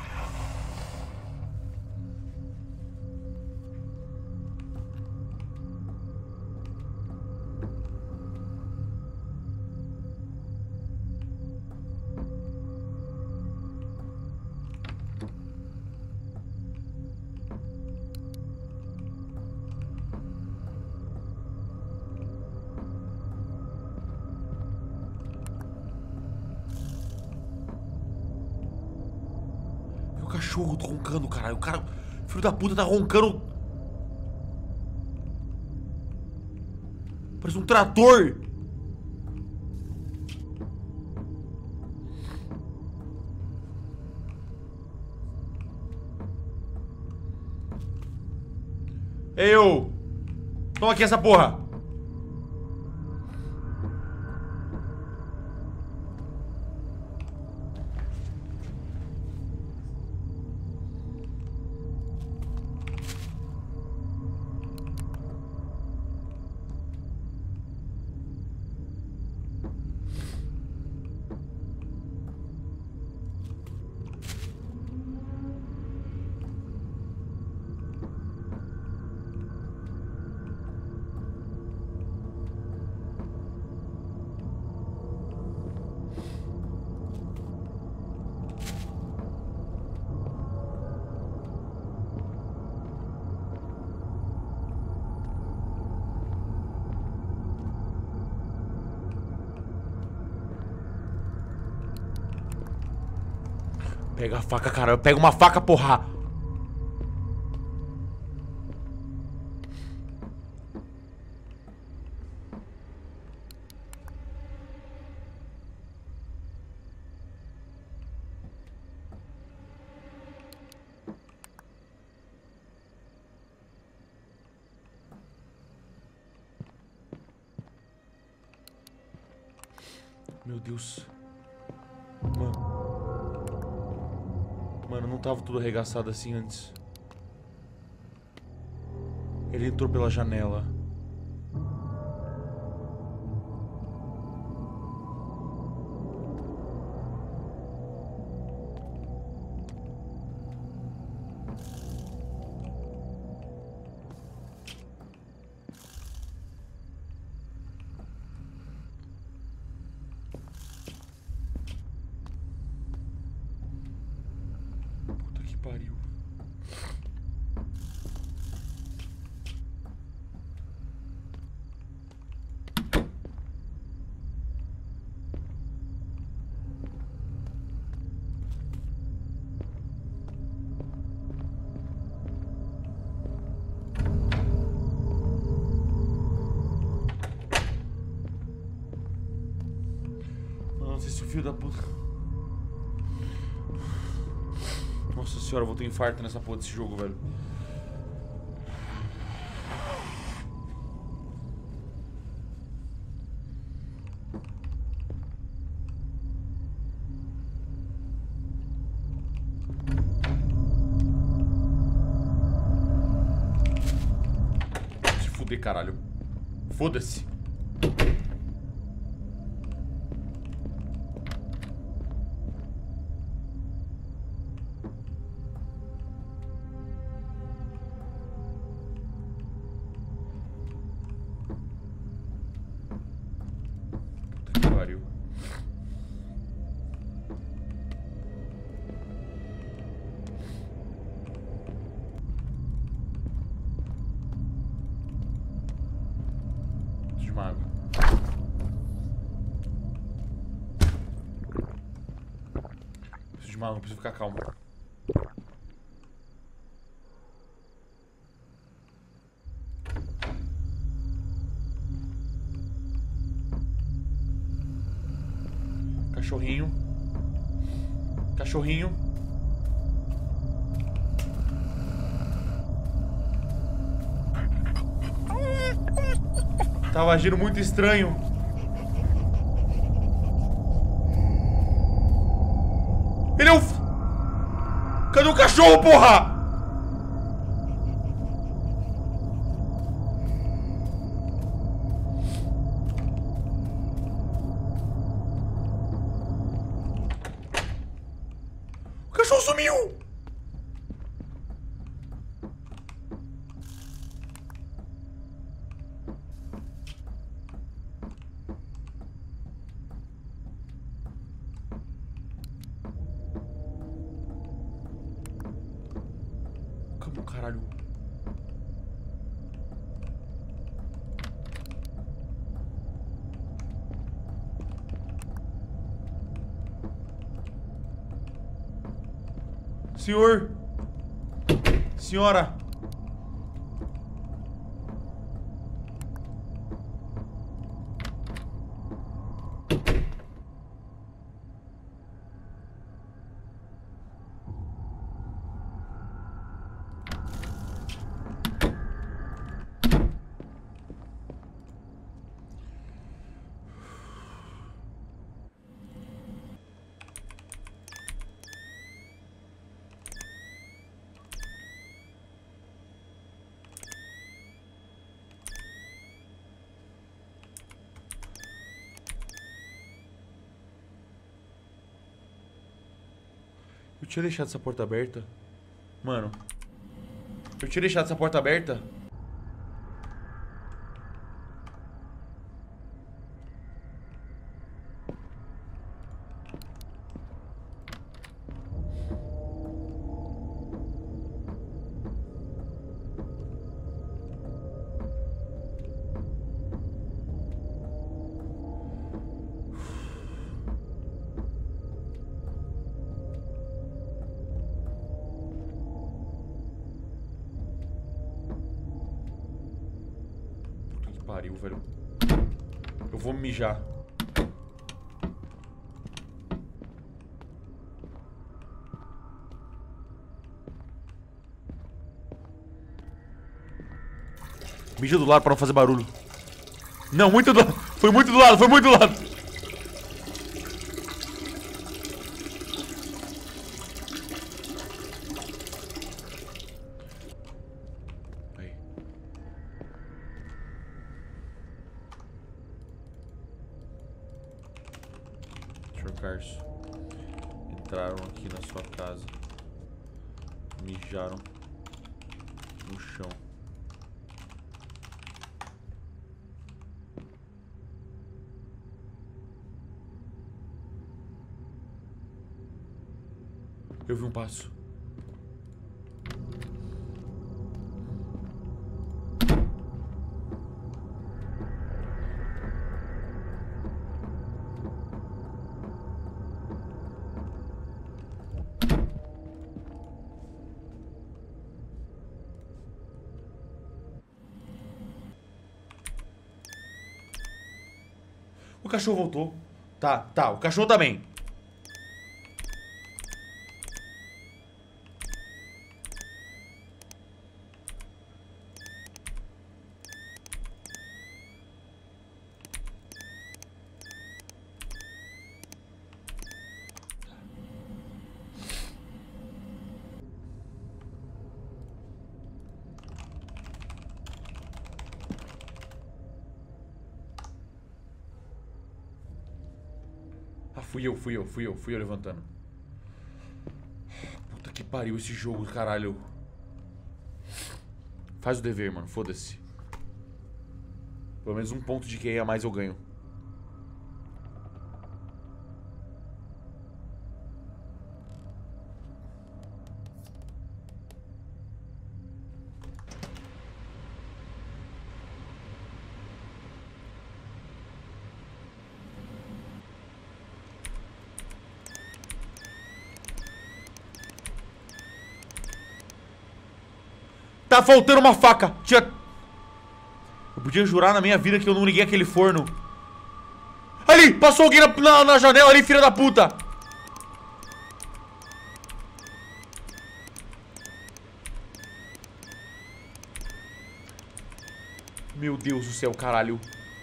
Cachorro roncando, caralho. O cara, filho da puta, tá roncando. Parece um trator. Ei, ô! Toma aqui essa porra! Pega a faca, cara. Pega uma faca, porra. Meu Deus. Mano, não tava tudo arregaçado assim antes. Ele entrou pela janela. Puta que pariu. Nossa, esse filho da puta. Nossa senhora, eu vou ter um infarto nessa porra desse jogo, velho. Se fuder, caralho. Foda-se. Puta que pariu. Preciso de uma água. Preciso de uma água, preciso ficar calmo. Cachorrinho. Cachorrinho. Tava agindo muito estranho. Ele é um... Cadê o cachorro, porra? O cachorro sumiu! Como caralho? Senhor! Senhora! tinha deixado essa porta aberta. Mano. Eu tinha deixado essa porta aberta. Pariu, velho. Eu vou mijar. Mija do lado pra não fazer barulho. Não, muito do lado. Foi muito do lado, foi muito do lado. Aí. Sr. Carson. Entraram aqui na sua casa. Mijaram no chão. Eu vi um passo. O cachorro voltou. Tá, o cachorro tá bem. Ah, fui eu levantando. Puta que pariu esse jogo, caralho. Faz o dever, mano, foda-se. Pelo menos um ponto de QI a mais eu ganho. Tá faltando uma faca. Eu podia jurar na minha vida que eu não liguei aquele forno. Ali! Passou alguém na janela ali, filha da puta! Meu Deus do céu, caralho.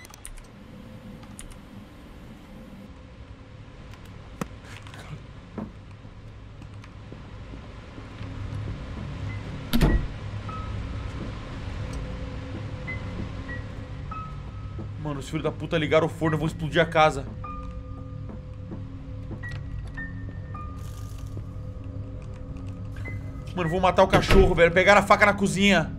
Mano, os filhos da puta ligaram o forno, eu vou explodir a casa. Mano, vou matar o cachorro, velho. Pegaram a faca na cozinha.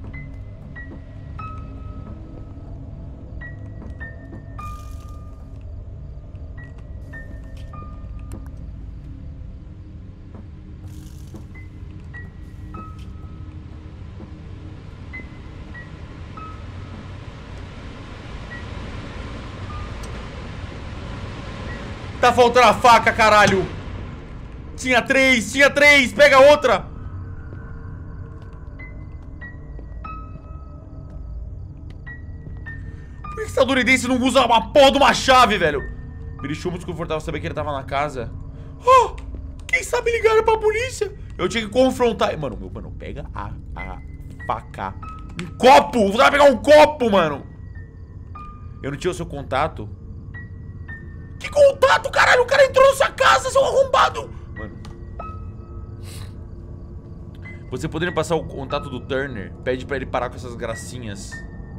Tá faltando a faca, caralho. Tinha três, pega outra. Por que esse estadunidense não usa uma porra de uma chave, velho? Me deixou muito desconfortável saber que ele tava na casa. Oh, quem sabe ligaram pra polícia? Eu tinha que confrontar. Mano, pega a faca. Um copo, você vai pegar um copo, mano. Eu não tinha o seu contato. Que contato, caralho? O cara entrou na sua casa, seu arrombado! Mano. Você poderia passar o contato do Turner? Pede pra ele parar com essas gracinhas.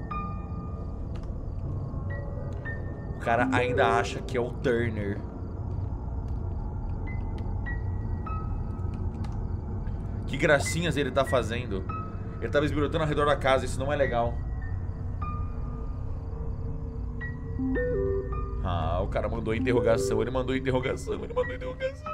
O cara ainda acha que é o Turner. Que gracinhas ele tá fazendo. Ele tava esbirotando ao redor da casa, isso não é legal. Ah, o cara mandou interrogação, ele mandou interrogação, ele mandou interrogação.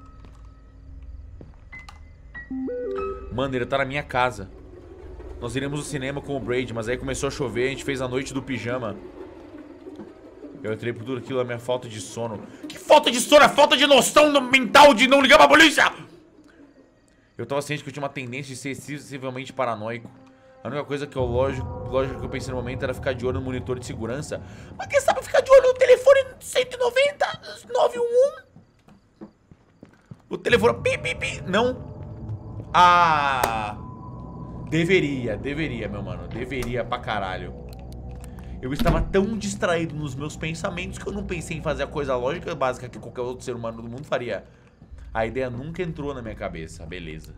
Mano, ele tá na minha casa. Nós iremos ao cinema com o Braid, mas aí começou a chover, a gente fez a noite do pijama. Eu entrei por tudo aquilo, a minha falta de sono. Que falta de sono? É falta de noção mental de não ligar pra polícia! Eu tava ciente que eu tinha uma tendência de ser excessivamente paranoico. A única coisa que lógico que eu pensei no momento era ficar de olho no monitor de segurança. Mas quem sabe ficar de olho no telefone 190 911? O telefone... Pi, pi, pi. Não. Ah... Deveria, meu mano. Deveria pra caralho. Eu estava tão distraído nos meus pensamentos que eu não pensei em fazer a coisa lógica básica que qualquer outro ser humano do mundo faria. A ideia nunca entrou na minha cabeça. Beleza.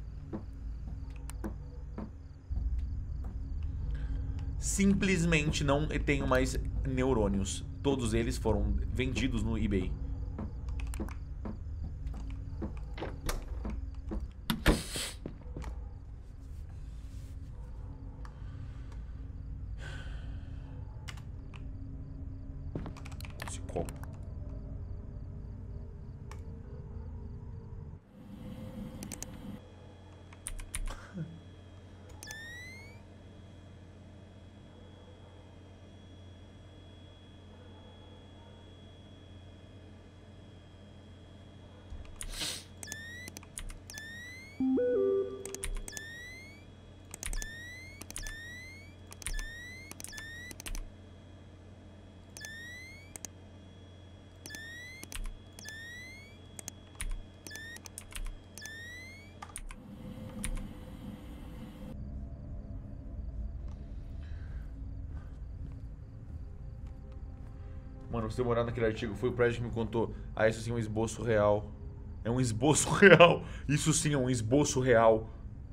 Simplesmente não tenho mais neurônios. Todos eles foram vendidos no eBay. Esse copo. Mano, você morar naquele artigo, foi o prédio que me contou. Ah, isso sim é um esboço real. É um esboço real. Isso sim é um esboço real.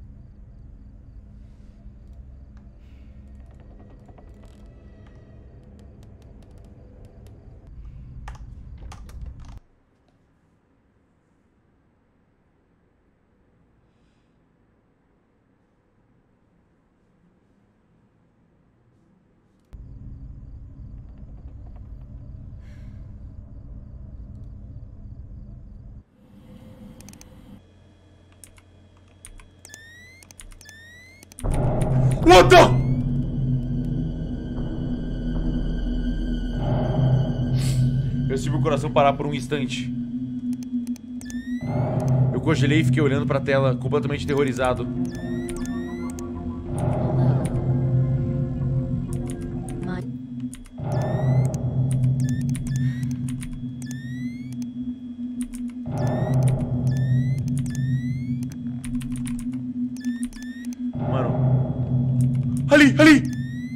What the? Eu senti meu coração parar por um instante. Eu congelei e fiquei olhando pra tela, completamente aterrorizado. Ali!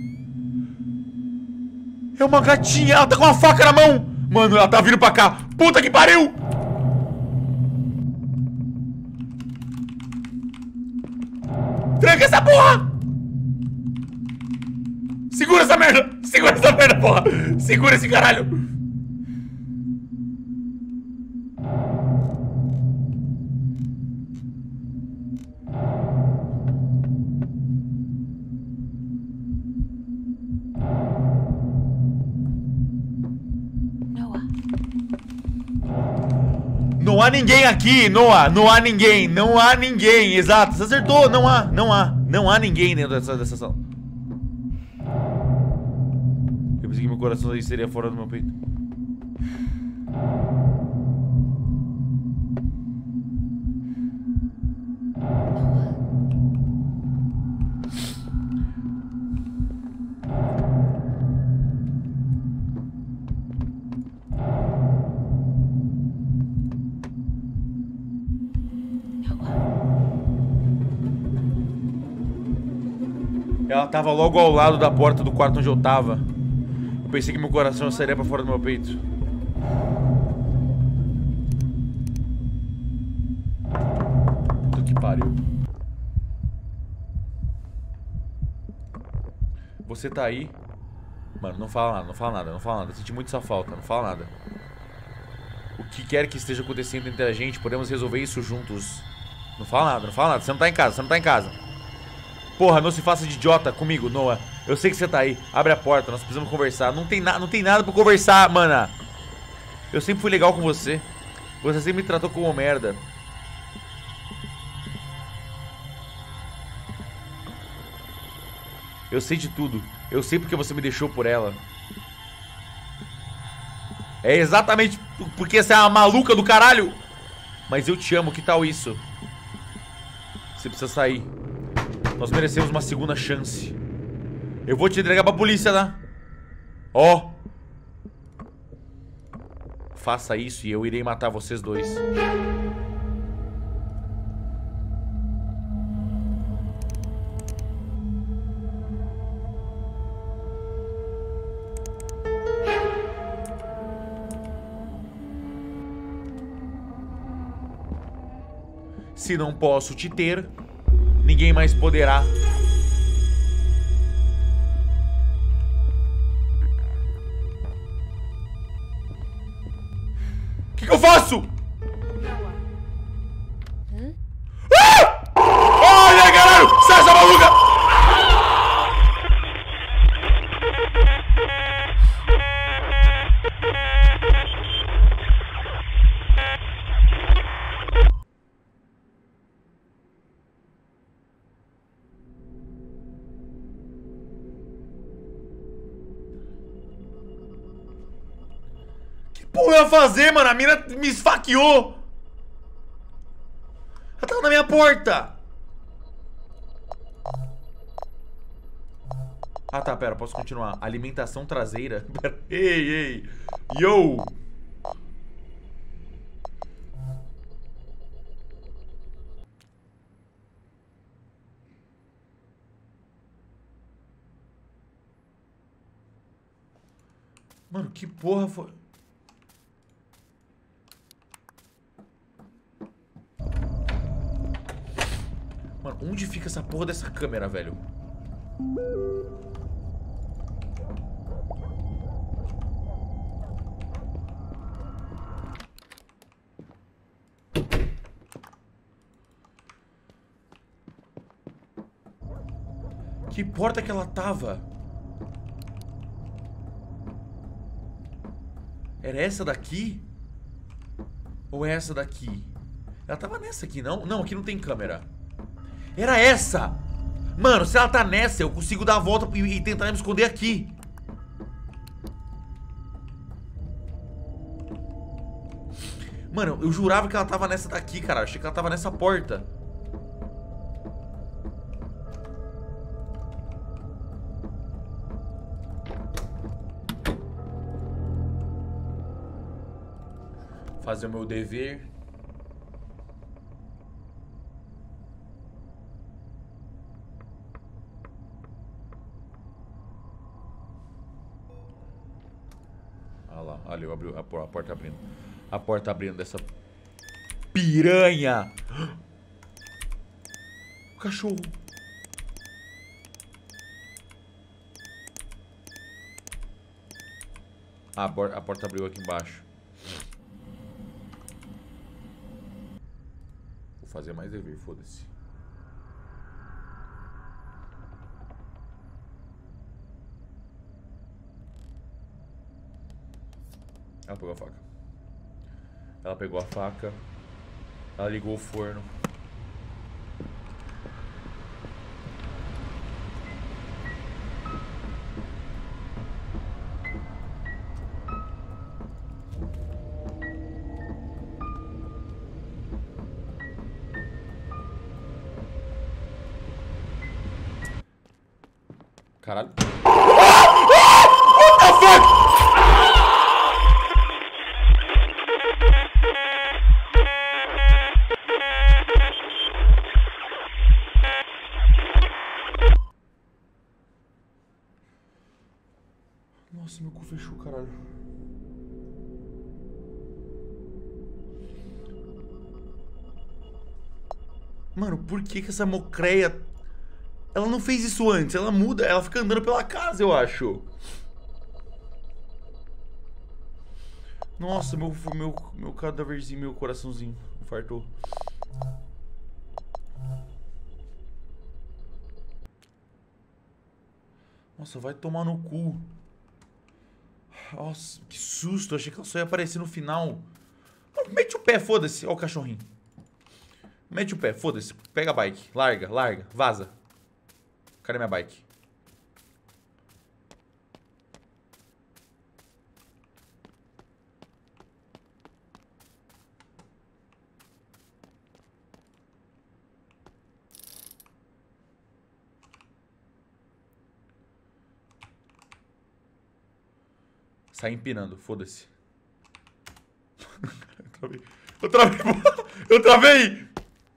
É uma gatinha, ela tá com uma faca na mão! Mano, ela tá vindo pra cá! Puta que pariu! Tranca essa porra! Segura essa merda! Segura essa merda, porra! Segura esse caralho! Não há ninguém aqui, Noah. Não há ninguém. Não há ninguém. Exato. Você acertou. Não há ninguém dentro dessa sala. Eu pensei que meu coração aí seria fora do meu peito. Ela tava logo ao lado da porta do quarto onde eu tava. Eu pensei que meu coração sairia pra fora do meu peito. Puta que pariu. Você tá aí? Mano, não fala nada. Eu senti muito essa falta, não fala nada. O que quer que esteja acontecendo entre a gente, podemos resolver isso juntos. Não fala nada, não fala nada. Você não tá em casa, você não tá em casa. Porra, não se faça de idiota comigo, Noah. Eu sei que você tá aí. Abre a porta, nós precisamos conversar. Não tem nada pra conversar, mana. Eu sempre fui legal com você. Você sempre me tratou como merda. Eu sei de tudo. Eu sei porque você me deixou por ela. É exatamente porque você é uma maluca do caralho. Mas eu te amo, que tal isso? Você precisa sair. Nós merecemos uma segunda chance. Eu vou te entregar pra polícia, tá? Ó. Faça isso e eu irei matar vocês dois. Se não posso te ter, ninguém mais poderá. O que eu faço? Ah! Olha, caralho! Sai essa maluca! Porra, eu ia fazer, mano? A mina me esfaqueou. Ela tava na minha porta. Ah, tá, pera, posso continuar. Alimentação traseira. Pera, ei. Yo. Mano, que porra foi... Mano, onde fica essa porra dessa câmera, velho? Que porta que ela tava? Era essa daqui? Ou é essa daqui? Ela tava nessa aqui, não? Não, aqui não tem câmera. Era essa! Mano, se ela tá nessa, eu consigo dar a volta e tentar me esconder aqui. Mano, eu jurava que ela tava nessa daqui, cara. Achei que ela tava nessa porta. Fazer o meu dever. Olha lá, olha, eu abri a porta abrindo. A porta abrindo dessa piranha. O cachorro. Ah, a porta abriu aqui embaixo. Vou fazer mais dever, foda-se. Ela pegou a faca. Ela pegou a faca. Ela ligou o forno. Caralho. What the fuck? Nossa, meu cu fechou, caralho. Mano, por que essa mocreia... Ela não fez isso antes, ela muda, ela fica andando pela casa, eu acho. Nossa, meu cadáverzinho, meu coraçãozinho infartou. Nossa, vai tomar no cu. Nossa, que susto. Achei que ela só ia aparecer no final. Mete o pé, foda-se. Ó o cachorrinho. Mete o pé, foda-se. Pega a bike. Larga, larga. Vaza. Cadê minha bike? Sai empinando, foda-se. Eu travei. Eu travei!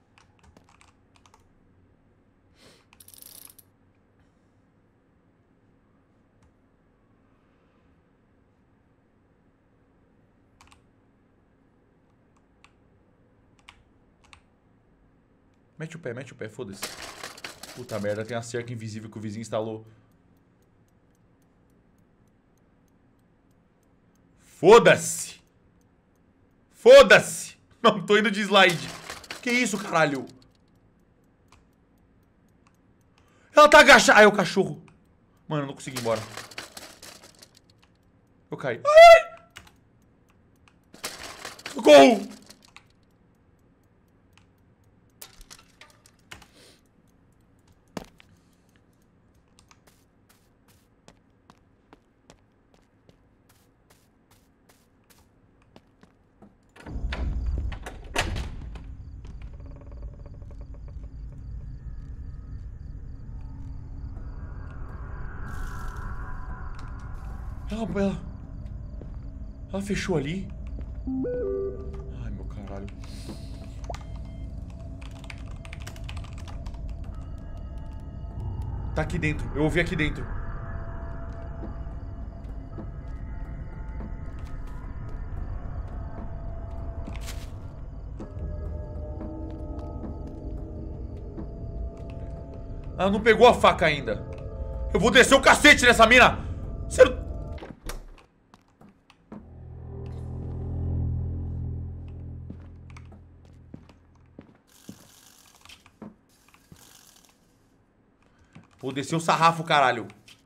Mete o pé, foda-se. Puta merda, tem a cerca invisível que o vizinho instalou. Foda-se! Foda-se! Não, tô indo de slide. Que isso, caralho? Ela tá agachada. Ah, é o cachorro. Mano, eu não consegui ir embora. Eu caí. Ai! Socorro! Ela fechou ali. Ai, meu caralho. Tá aqui dentro. Eu ouvi aqui dentro. Ela não pegou a faca ainda. Eu vou descer o cacete nessa mina. Você não... Vou descer o sarrafo, caralho.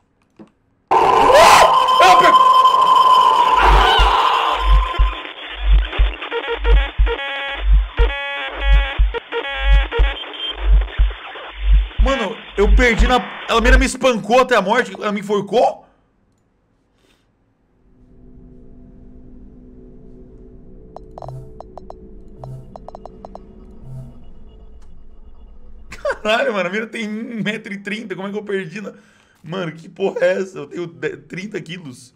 Mano, eu perdi na... Ela mesmo me espancou até a morte. Ela me enforcou? Caralho, mano, a mina tem 1,30 m. Como é que eu perdi na... Mano, que porra é essa? Eu tenho 30 quilos.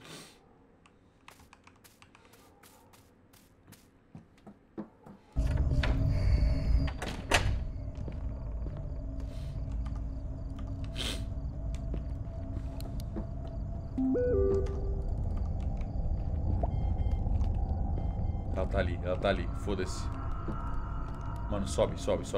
Ela tá ali, foda-se. Mano, sobe.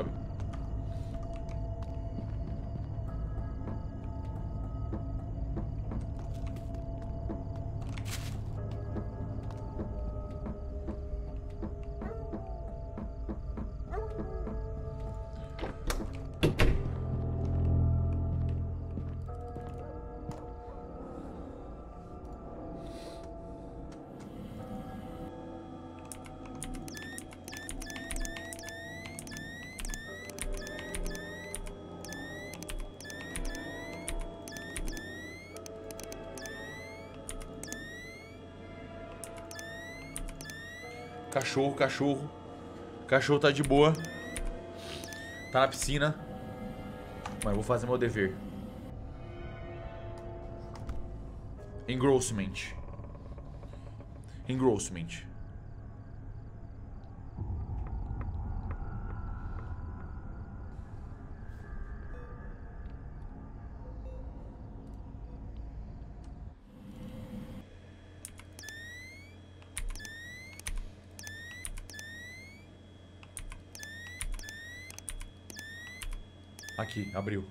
Cachorro. Cachorro tá de boa. Tá na piscina. Mas eu vou fazer meu dever. Engrossment. Aqui, abriu.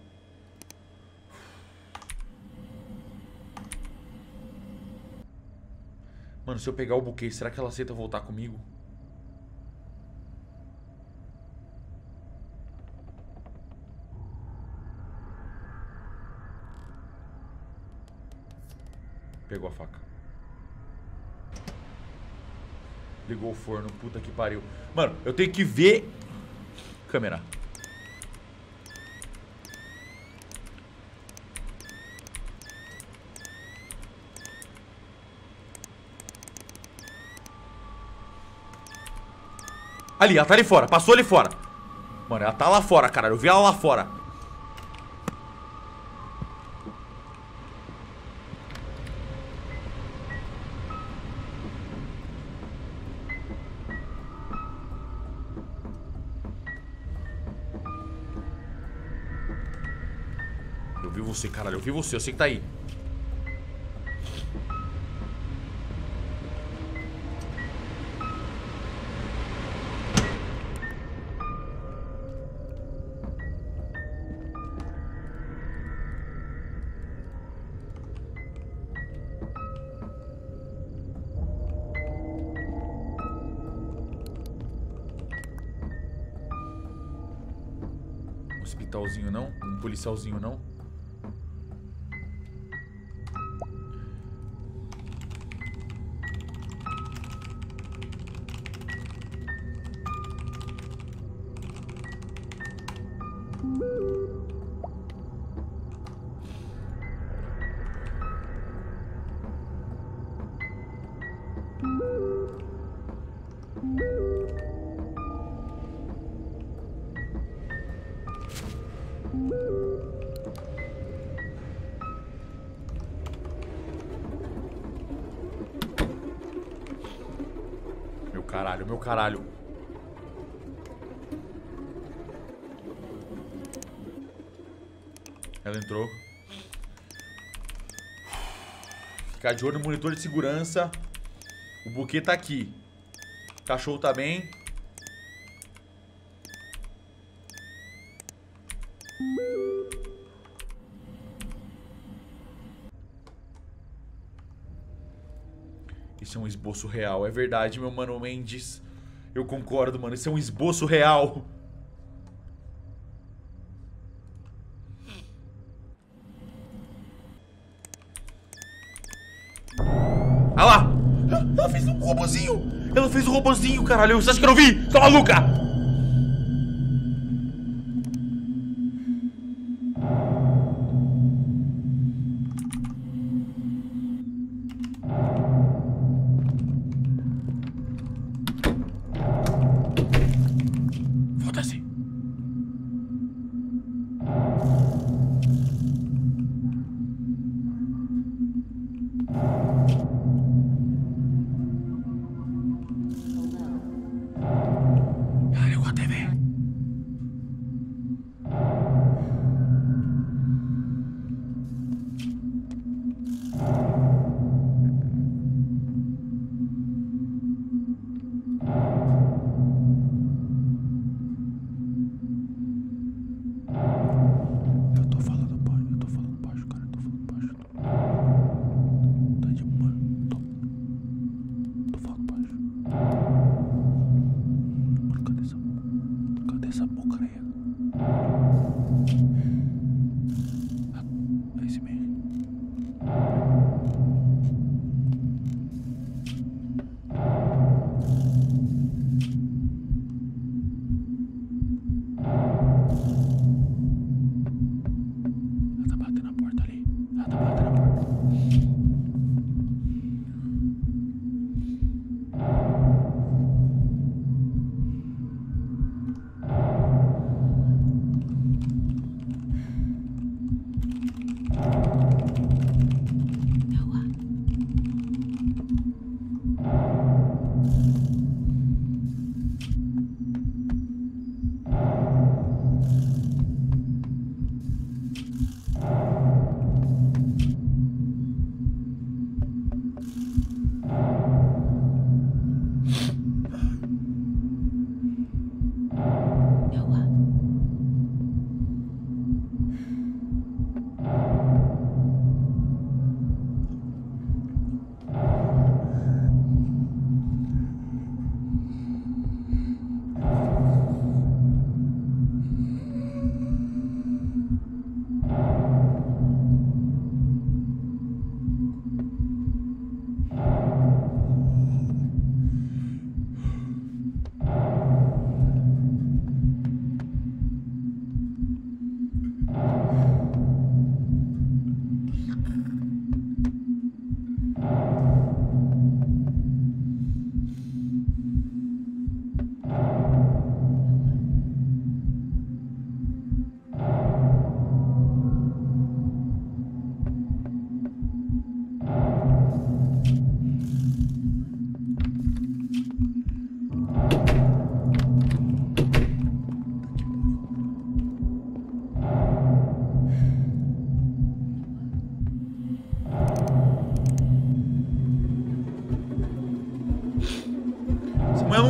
Mano, se eu pegar o buquê, será que ela aceita voltar comigo? Pegou a faca. Ligou o forno, puta que pariu. Mano, eu tenho que ver... Câmera. Ali, ela tá ali fora, passou ali fora. Mano, ela tá lá fora, cara. Eu vi ela lá fora. Eu vi você, caralho. Eu vi você, eu sei que tá aí. Hospitalzinho não? Um policialzinho não? Meu caralho. Ela entrou. Ficar de olho no monitor de segurança. O buquê tá aqui. O cachorro tá bem. Isso é um esboço real, é verdade, meu mano Mendes. Eu concordo, mano, isso é um esboço real. Ah lá! Ela fez um robozinho! Ela fez um robozinho, caralho! Você acha que eu não vi? Tá maluca?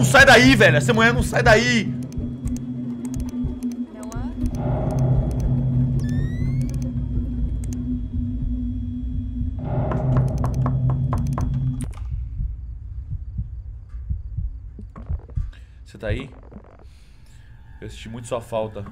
sai daí, velho. Essa mulher não sai daí. Você tá aí? Eu senti muito sua falta.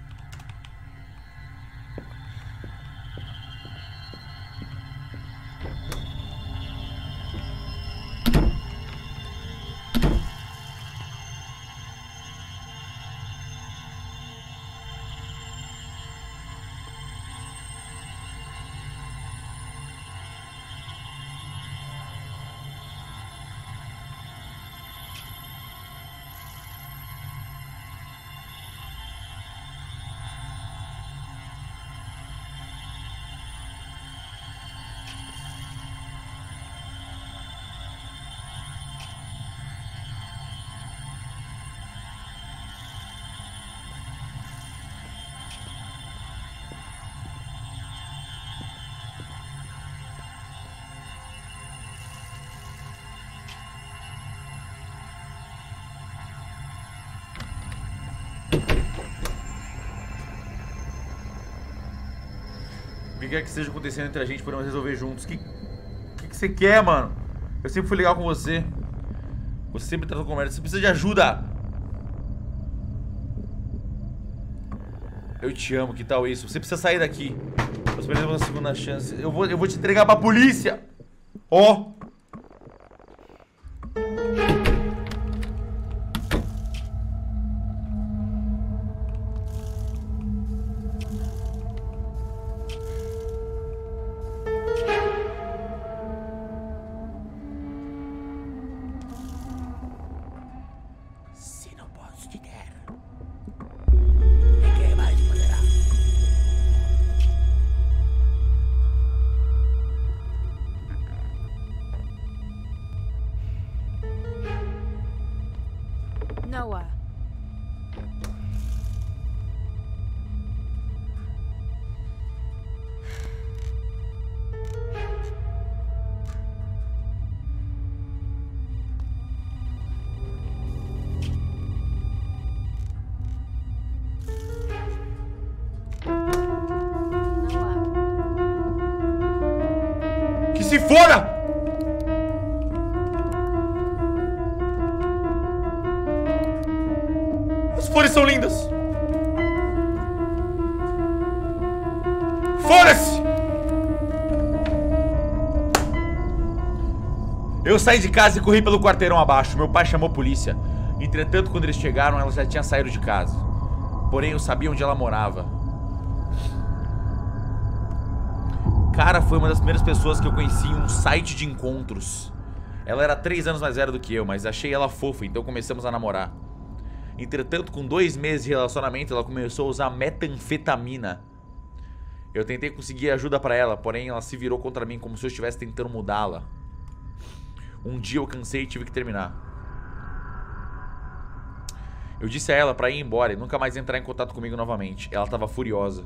O que quer que esteja acontecendo entre a gente, podemos resolver juntos. O que você quer, mano? Eu sempre fui legal com você. Você sempre tratou com merda. Você precisa de ajuda. Eu te amo, que tal isso? Você precisa sair daqui. Nós perdemos uma segunda chance. Eu vou te entregar pra polícia. Ó. Se não posso te der, ninguém mais poderá. Noah. Que se foda! As flores são lindas. Foda-se! Eu saí de casa e corri pelo quarteirão abaixo. Meu pai chamou a polícia. Entretanto, quando eles chegaram, ela já tinha saído de casa. Porém, eu sabia onde ela morava. Cara, foi uma das primeiras pessoas que eu conheci em um site de encontros. Ela era 3 anos mais velha do que eu, mas achei ela fofa, então começamos a namorar. Entretanto, com 2 meses de relacionamento, ela começou a usar metanfetamina. Eu tentei conseguir ajuda pra ela, porém ela se virou contra mim como se eu estivesse tentando mudá-la. Um dia eu cansei e tive que terminar. Eu disse a ela pra ir embora e nunca mais entrar em contato comigo novamente. Ela tava furiosa.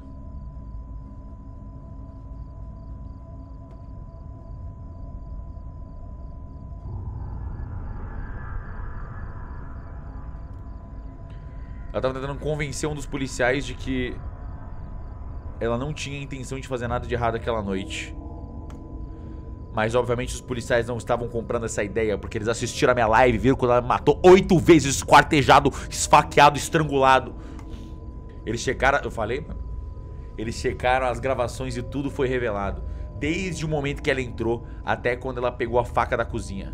Ela tava tentando convencer um dos policiais de que ela não tinha intenção de fazer nada de errado aquela noite. Mas obviamente os policiais não estavam comprando essa ideia, porque eles assistiram a minha live e viram quando ela me matou 8 vezes, esquartejado, esfaqueado, estrangulado. Eles checaram, eu falei, mano. Eles checaram as gravações e tudo foi revelado. Desde o momento que ela entrou até quando ela pegou a faca da cozinha.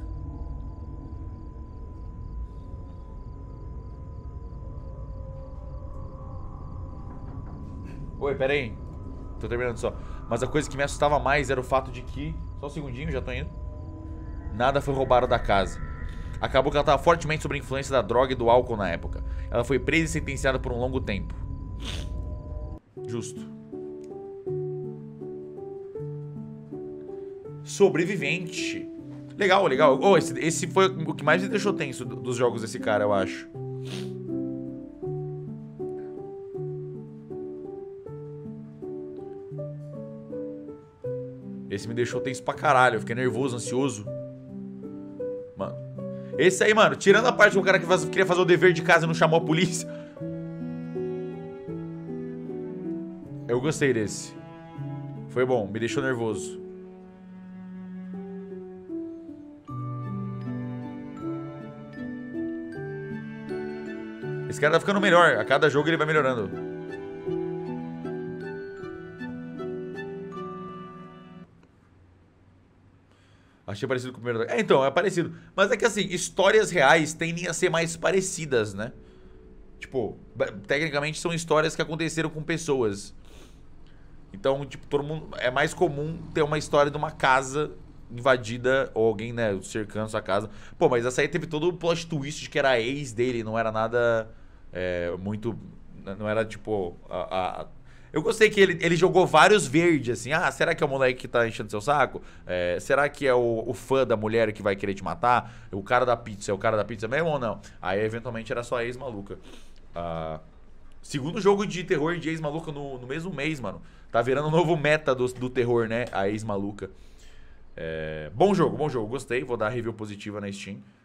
Oi, pera aí. Tô terminando só. Mas a coisa que me assustava mais era o fato de que... Só um segundinho, já tô indo. Nada foi roubado da casa. Acabou que ela estava fortemente sob a influência da droga e do álcool na época. Ela foi presa e sentenciada por um longo tempo. Justo. Sobrevivente. Legal, legal. Oh, esse foi o que mais me deixou tenso dos jogos desse cara, eu acho. Esse me deixou tenso pra caralho. Eu fiquei nervoso, ansioso. Mano. Esse aí, mano, tirando a parte do cara que queria fazer o dever de casa e não chamou a polícia. Eu gostei desse. Foi bom, me deixou nervoso. Esse cara tá ficando melhor. A cada jogo ele vai melhorando. Achei parecido com o primeiro. Então, é parecido. Mas é que assim, histórias reais tendem a ser mais parecidas, né? Tipo, tecnicamente são histórias que aconteceram com pessoas. Então, tipo, todo mundo... É mais comum ter uma história de uma casa invadida, ou alguém, né, cercando sua casa. Pô, mas essa aí teve todo o plot twist de que era a ex dele, não era nada muito... Não era, tipo... Eu gostei que ele jogou vários verdes, assim. Ah, será que é o moleque que tá enchendo seu saco? Será que é o fã da mulher que vai querer te matar? O cara da pizza é o cara da pizza mesmo ou não? Aí, eventualmente, era só a ex-maluca. Segundo jogo de terror de ex-maluca no mesmo mês, mano. Tá virando um novo meta do terror, né? A ex-maluca. Bom jogo, gostei. Vou dar review positiva na Steam.